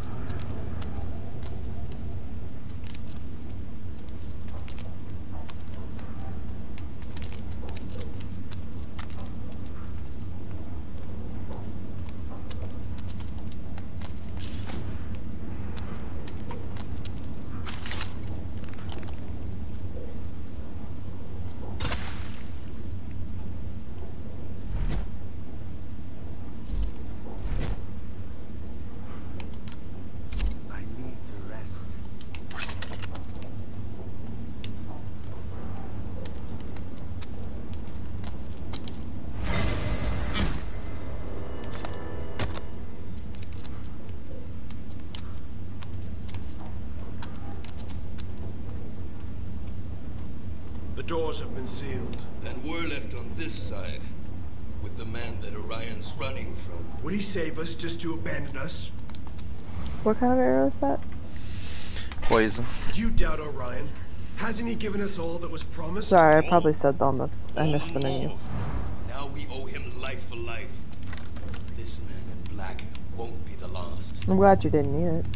The doors have been sealed. And we're left on this side, with the man that Orion's running from. Would he save us just to abandon us? What kind of arrow is that? Poison. Do you doubt Orion? Hasn't he given us all that was promised? Sorry, I probably said that on the. I missed the menu. Now we owe him life for life. This man in black won't be the last. I'm glad you didn't eat it.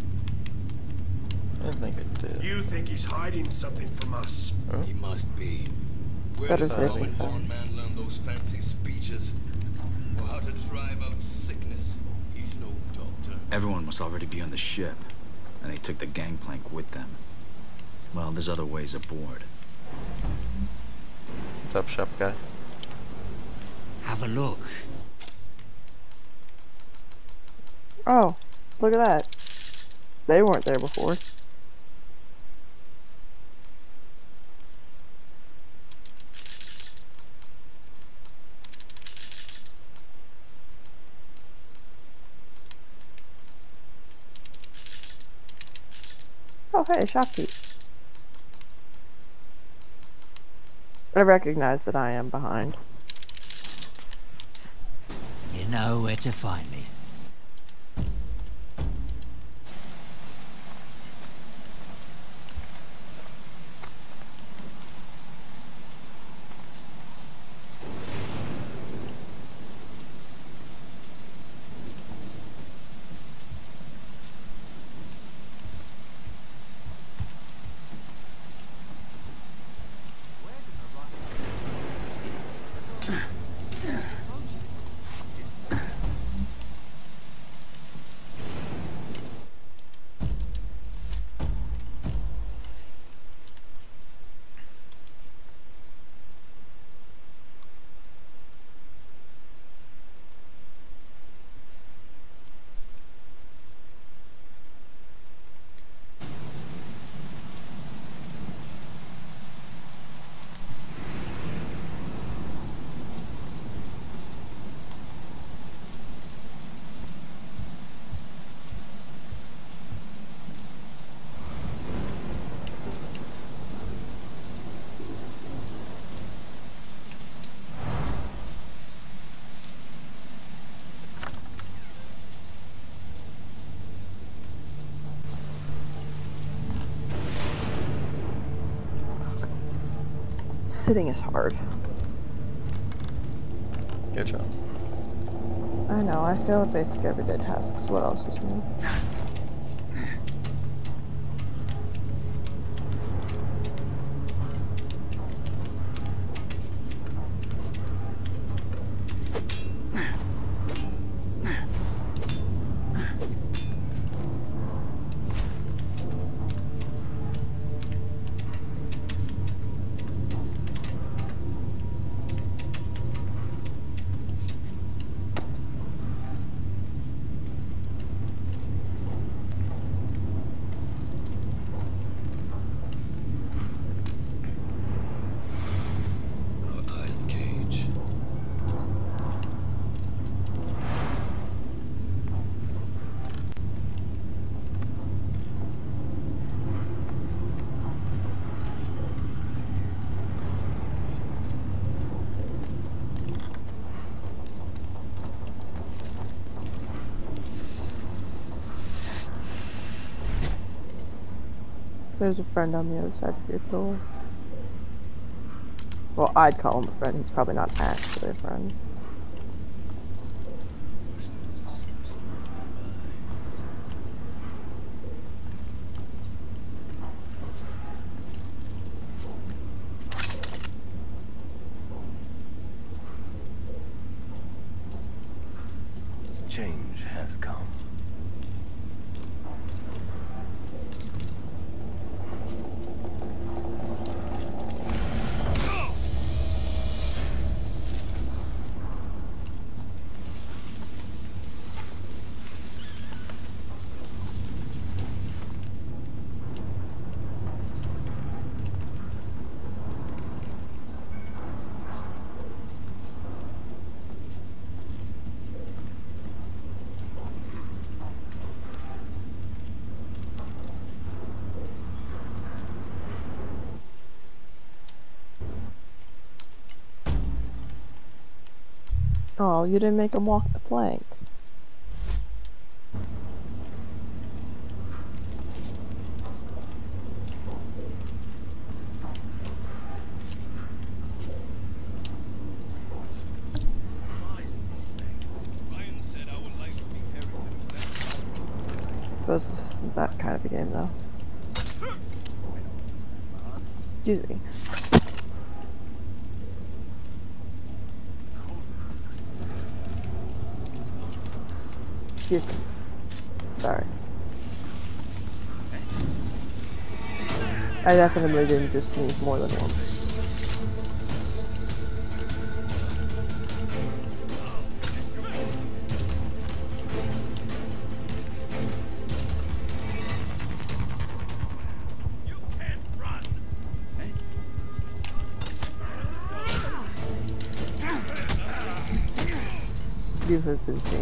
I think I did. You think he's hiding something from us? Huh? He must be. Where Better does say the it, so. born man learn those fancy speeches? Or how to drive out sickness? He's no doctor. Everyone must already be on the ship, and they took the gangplank with them. Well, there's other ways aboard. What's up, shop guy? Have a look. Oh, look at that. They weren't there before. Oh, hey, shopkeep. I recognize that I am behind. You know where to find me. Sitting is hard. Good job. I know, I fail at basic everyday tasks. What else is new? There's a friend on the other side of your door. Well, I'd call him a friend. He's probably not actually a friend. Change has come. Oh, you didn't make him walk the plank. suppose this isn't that kind of a game, though. Excuse me. Excuse me. Sorry. I definitely didn't just sneeze more than once. You have been seen.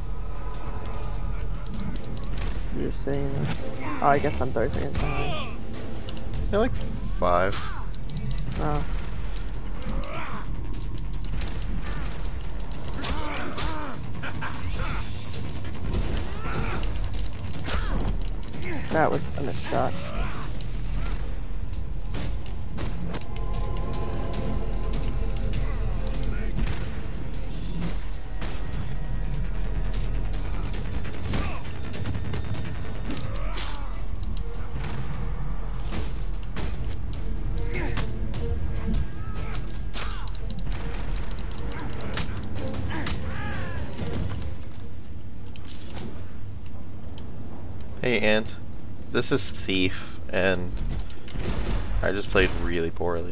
You're saying. Oh, I guess I'm thirty seconds behind. You're like five. Oh. That was a missed shot. Hey, Ant. This is Thief, and I just played really poorly.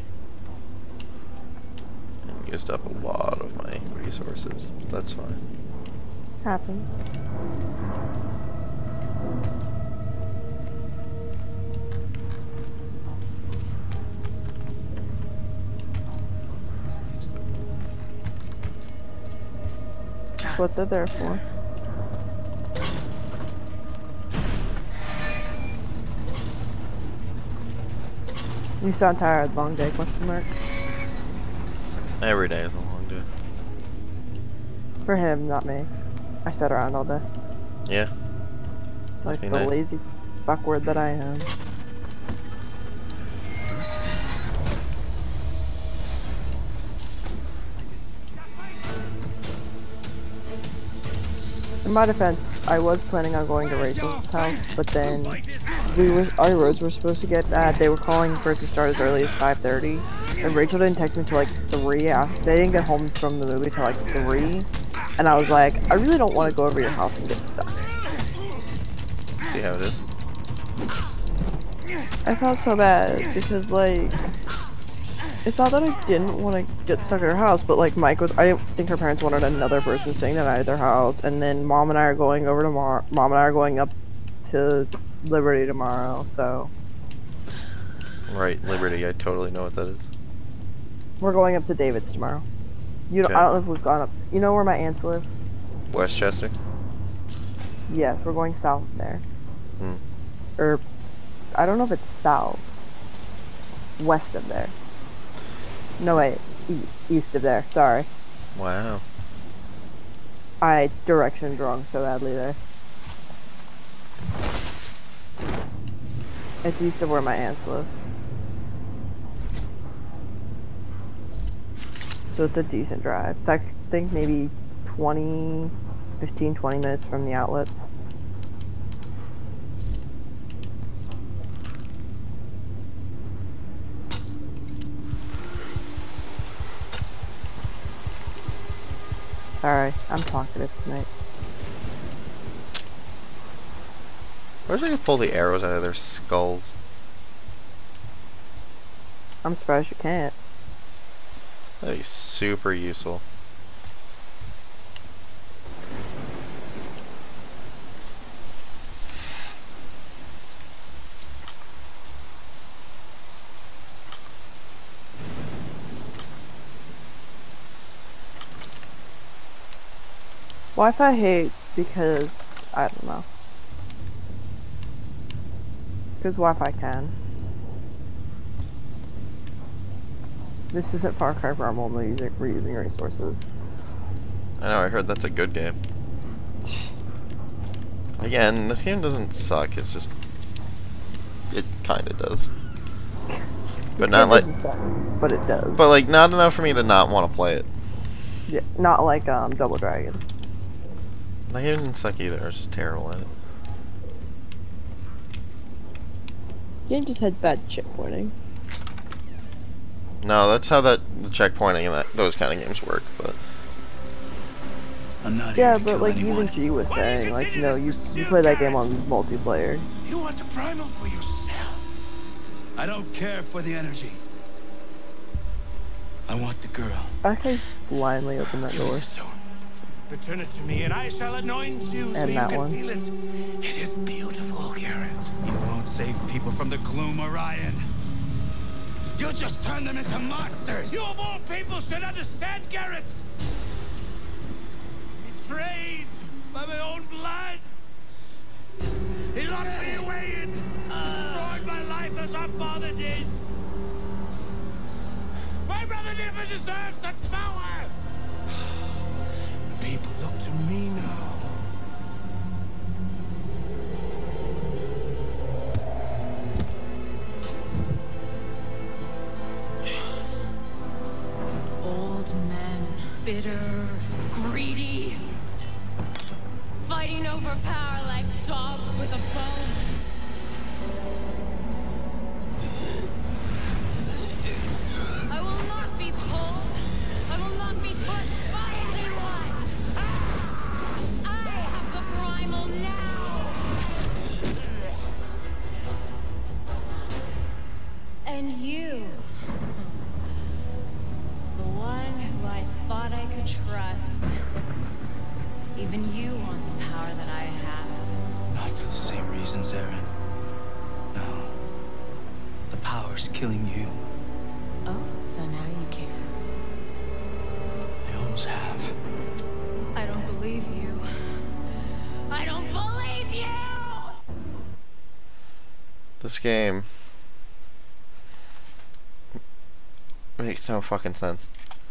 And used up a lot of my resources. That's fine. Happens. That's what they're there for. You sound tired. Long day? Question mark. Every day is a long day. For him, not me. I sat around all day. Yeah. Like the that. lazy fuckward that I am. In my defense, I was planning on going to Rachel's house, but then we were our roads were supposed to get bad. They were calling for it to start as early as five thirty, and Rachel didn't text me till like three. After they didn't get home from the movie till like three, and I was like, I really don't want to go over your house and get stuck. See how it is. I felt so bad because like. It's not that I didn't want to get stuck at her house, but like Mike was, I didn't think her parents wanted another person staying the night at their house, and then Mom and I are going over tomorrow. Mom and I are going up to Liberty tomorrow, so. Right, Liberty. I totally know what that is. We're going up to David's tomorrow. You don't, Okay. I don't know if we've gone up. You know where my aunts live? Westchester. Yes, we're going south there. Hmm. Or, I don't know if it's south. West of there. No, wait. East. East of there. Sorry. Wow. I directioned wrong so badly there. It's east of where my aunts live. So it's a decent drive. It's, I think, maybe twenty, fifteen, twenty minutes from the outlets. Sorry, I'm talkative tonight. I wish I could pull the arrows out of their skulls. I'm surprised you can't. That'd be super useful. Wi-Fi hates because, I don't know. Because Wi-Fi can. This isn't Far Cry where I'm only using, reusing resources. I know, I heard that's a good game. Again, this game doesn't suck, it's just... It kinda does. But not like... Suck, but it does. But like, not enough for me to not want to play it. Yeah, not like um, Double Dragon. Like, it didn't suck either, I was just terrible at it. Game just had bad checkpointing. No, that's how that the checkpointing and that those kind of games work. But I'm not Yeah, here to but kill like anyone. even G was saying, like, no, you you play that game on multiplayer. You want the primal for yourself. I don't care for the energy. I want the girl. I can just blindly open that door. Return it to me, and I shall anoint you so And you that can one. feel it. It is beautiful, Garrett. You won't save people from the gloom, Orion. You'll just turn them into monsters. You of all people should understand, Garrett. Betrayed by my own blood. He locked me away and destroyed my life as our father did. My brother never deserved such power. People look to me now. Old men, bitter, greedy, fighting over power like dogs with a bone. I will not be pulled. I will not be pushed by anyone. I have the primal now. And you, the one who I thought I could trust. Even you want the power that I have. Not for the same reasons, Aaron. No. The power's killing you. Oh, so now you care. I always have. I don't believe you. I don't believe you! this game makes no fucking sense.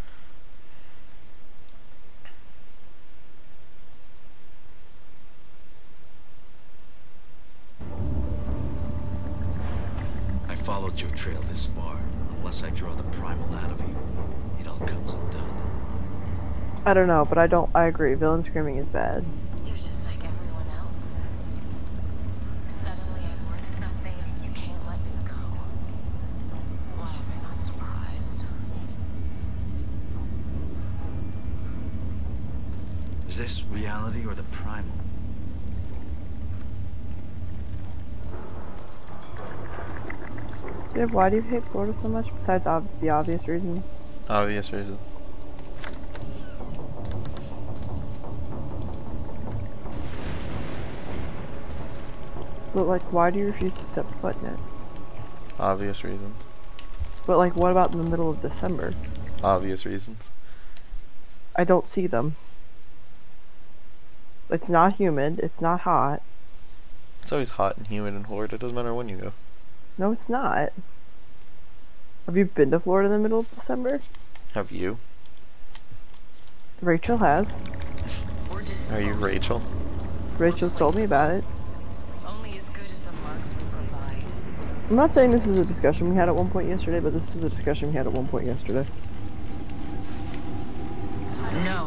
I followed your trail this far. Unless I draw the primal out of you, it all comes undone. I don't know, but I don't. I agree. Villain screaming is bad. You're just like everyone else. Suddenly I'm worth something and you can't let me go. Why am I not surprised? Is this reality or the primal? Yeah, why do you hate Florida so much, besides ob the obvious reasons? Obvious reason. But, like, why do you refuse to step foot in it? Obvious reasons. But, like, what about in the middle of December? Obvious reasons. I don't see them. It's not humid, it's not hot. It's always hot and humid in Florida. It doesn't matter when you go. No, it's not. Have you been to Florida in the middle of December? Have you? Rachel has. Are you Rachel? Rachel's told me about it. Only as good as the marks we provide. I'm not saying this is a discussion we had at one point yesterday, but this is a discussion we had at one point yesterday. No.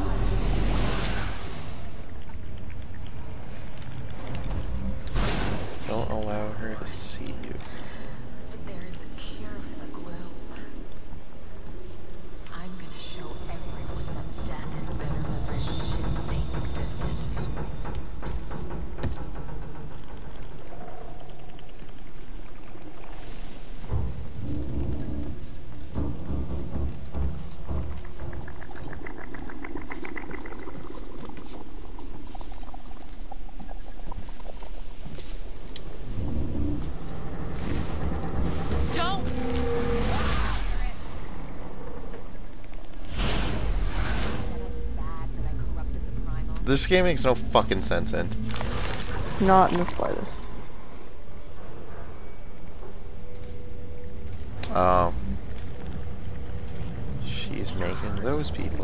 Don't allow her to see you. But there is a cure for the gloom. I'm gonna show everyone that death is better than my shit-stained existence. Don't! This game makes no fucking sense, and Not in the slightest. um, she's making those people.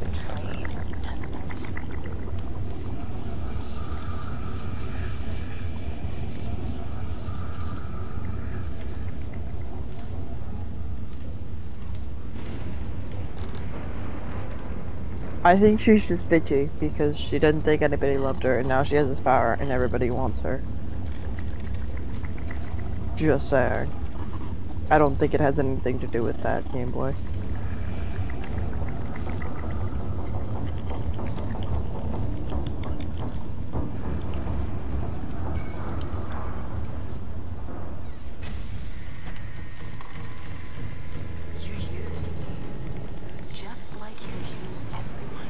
I think she's just bitchy because she didn't think anybody loved her, and now she has this power and everybody wants her. Just saying. I don't think it has anything to do with that Game Boy. You used me, just like you use everyone.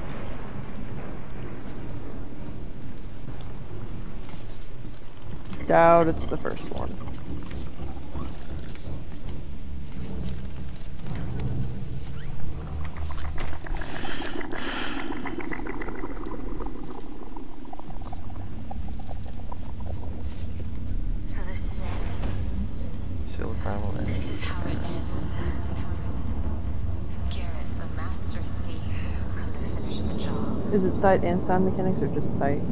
Doubt it's the first one. So this is it. Seal the primal end. This is how it ends. Garrett, the master thief, come to finish the job. Is it sight and sound mechanics or just sight?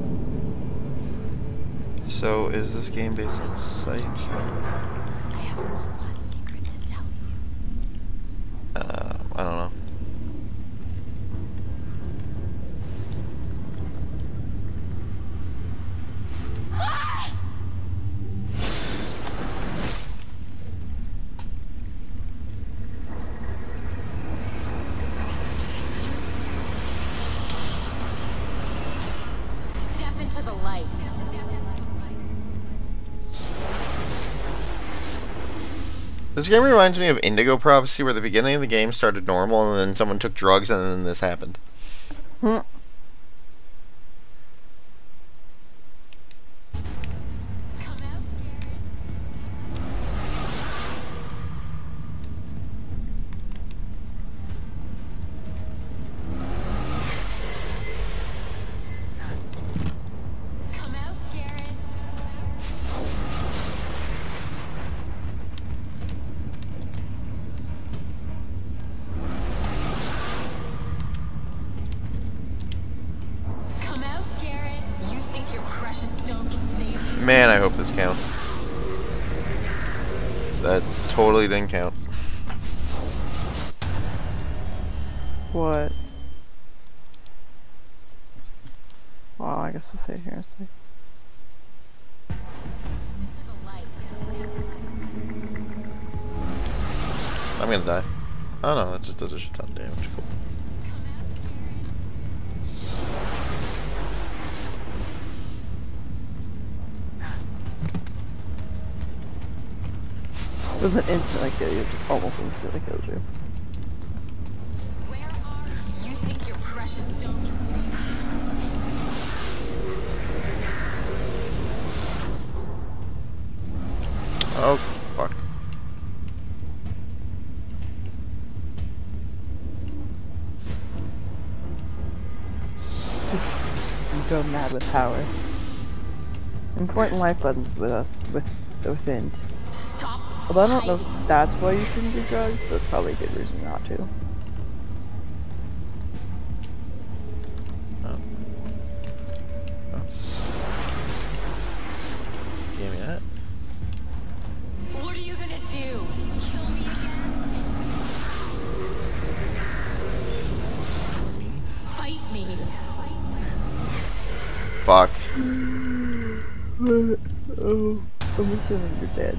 So is this game based on sight? I have one last secret to tell you. Uh, I don't know. Step into the light. This game reminds me of Indigo Prophecy, where the beginning of the game started normal and then someone took drugs and then this happened. Hmm. Come out, Garrett. Come out, Garrett. You think your precious stone can save you? Man, I hope this counts. That totally didn't count. What? Well, I guess I'll stay here and see. Into the light. I'm gonna die. Oh no, that just does a shit ton of damage. Cool. Doesn't instantly kill you, it just almost instantly kills you. Where are you? You think your precious stone can save you? Oh, fuck. You go mad with power. Important life lessons with us, with within. Stop. Although I don't know if that's why you shouldn't do drugs, but that's probably a good reason not to. Oh. Oh. Give me that. What are you gonna do? Kill me again? Fight me. Fuck. Oh, I'm assuming you're dead.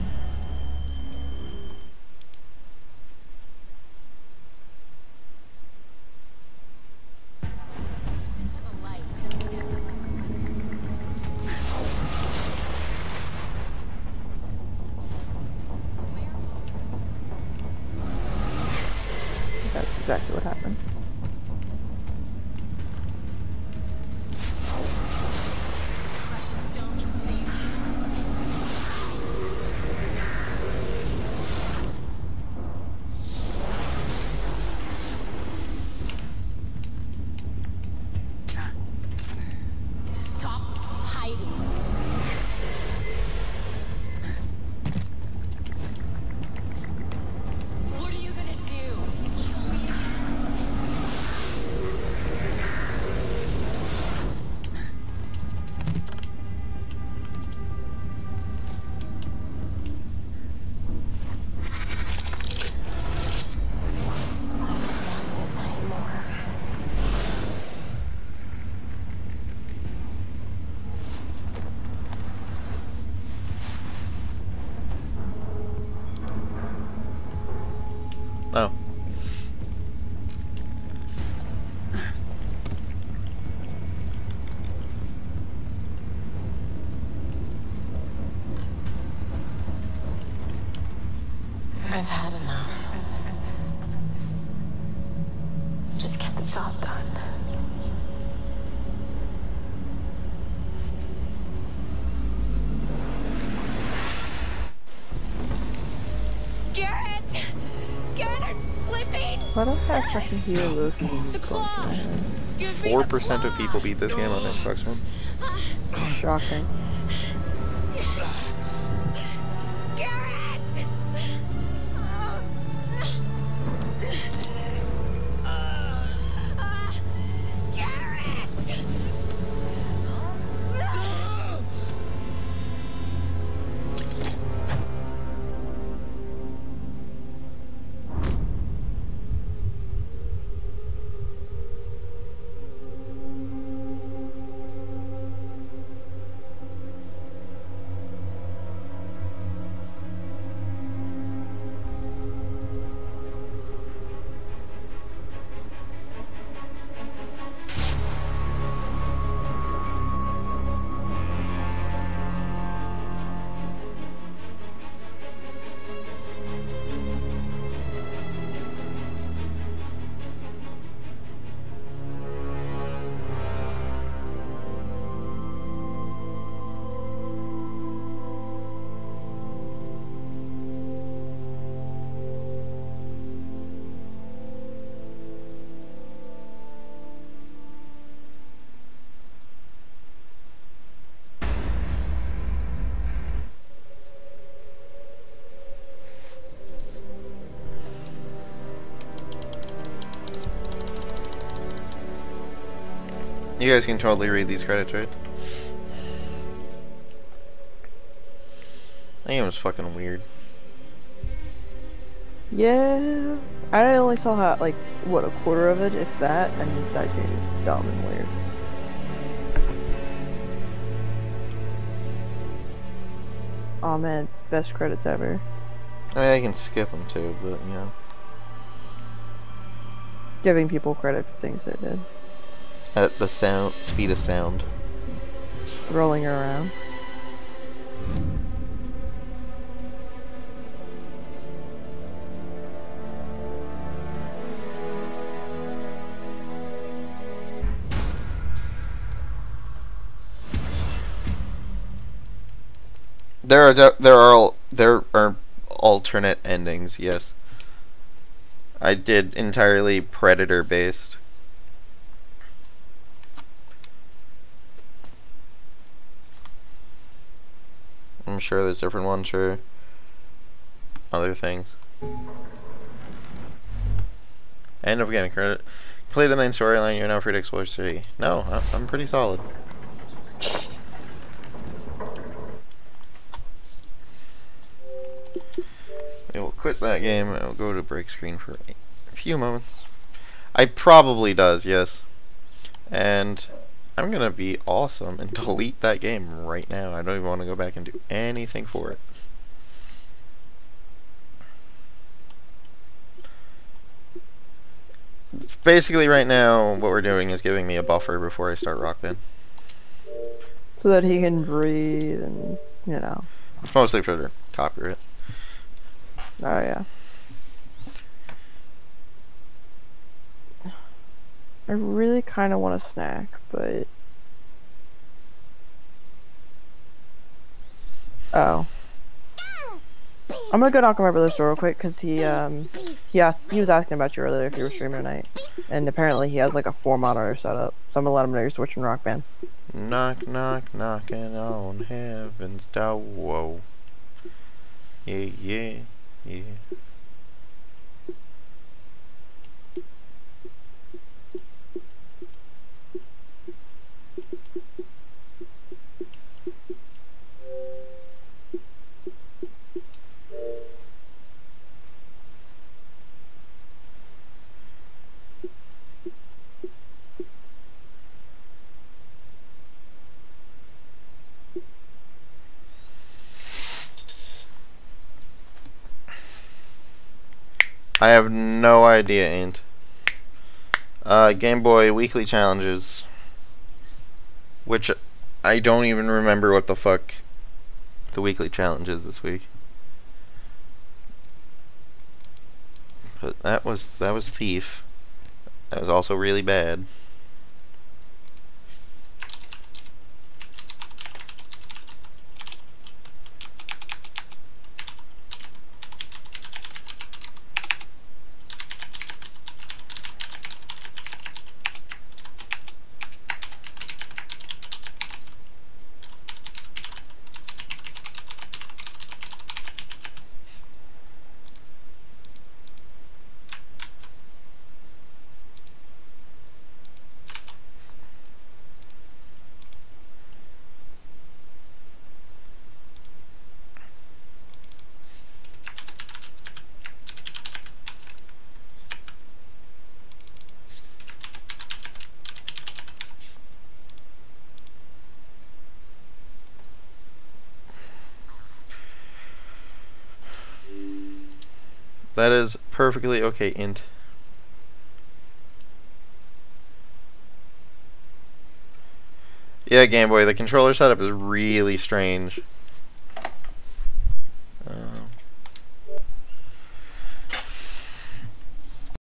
Into the light. That's exactly what happened. Precious stone can save you. Stop hiding. What are you gonna do? Kill me again? It's all done. Garrett! Garrett, I'm slipping! Why don't I fucking hear Loki? Four percent of people beat this game on Xbox One. Shocking. Garrett! You guys can totally read these credits, right? That game was fucking weird. Yeah, I only saw how, like, what, a quarter of it, if that, and that game is dumb and weird. Oh man, best credits ever. I mean, I can skip them too, but you know. Giving people credit for things they did. At the sound, speed of sound. Rolling around. There are there are there are alternate endings. Yes, I did entirely Predator based. I'm sure there's different ones for other things. End up getting credit. Complete the main storyline. You're now free to explore the city. No, I'm pretty solid. We will quit that game and we'll go to break screen for a few moments. I probably does, yes. And I'm gonna be awesome and delete that game right now. I don't even want to go back and do anything for it. Basically right now what we're doing is giving me a buffer before I start Rock Band. So that he can breathe and, you know. It's mostly for the copyright. Oh yeah. I really kind of want a snack, but... Oh. I'm gonna go knock on my brother's door real quick, because he, um... He, asked, he was asking about you earlier if you were streaming tonight. And apparently he has like a four monitor setup. So I'm gonna let him know you're switching Rock Band. Knock, knock, knocking on heaven's door. Whoa. Yeah, yeah, yeah. I have no idea, Ain't. Uh, Game Boy weekly challenges. Which I don't even remember what the fuck the weekly challenge is this week. But that was that was Thief. That was also really bad. That is perfectly okay, int. Yeah, Game Boy, the controller setup is really strange.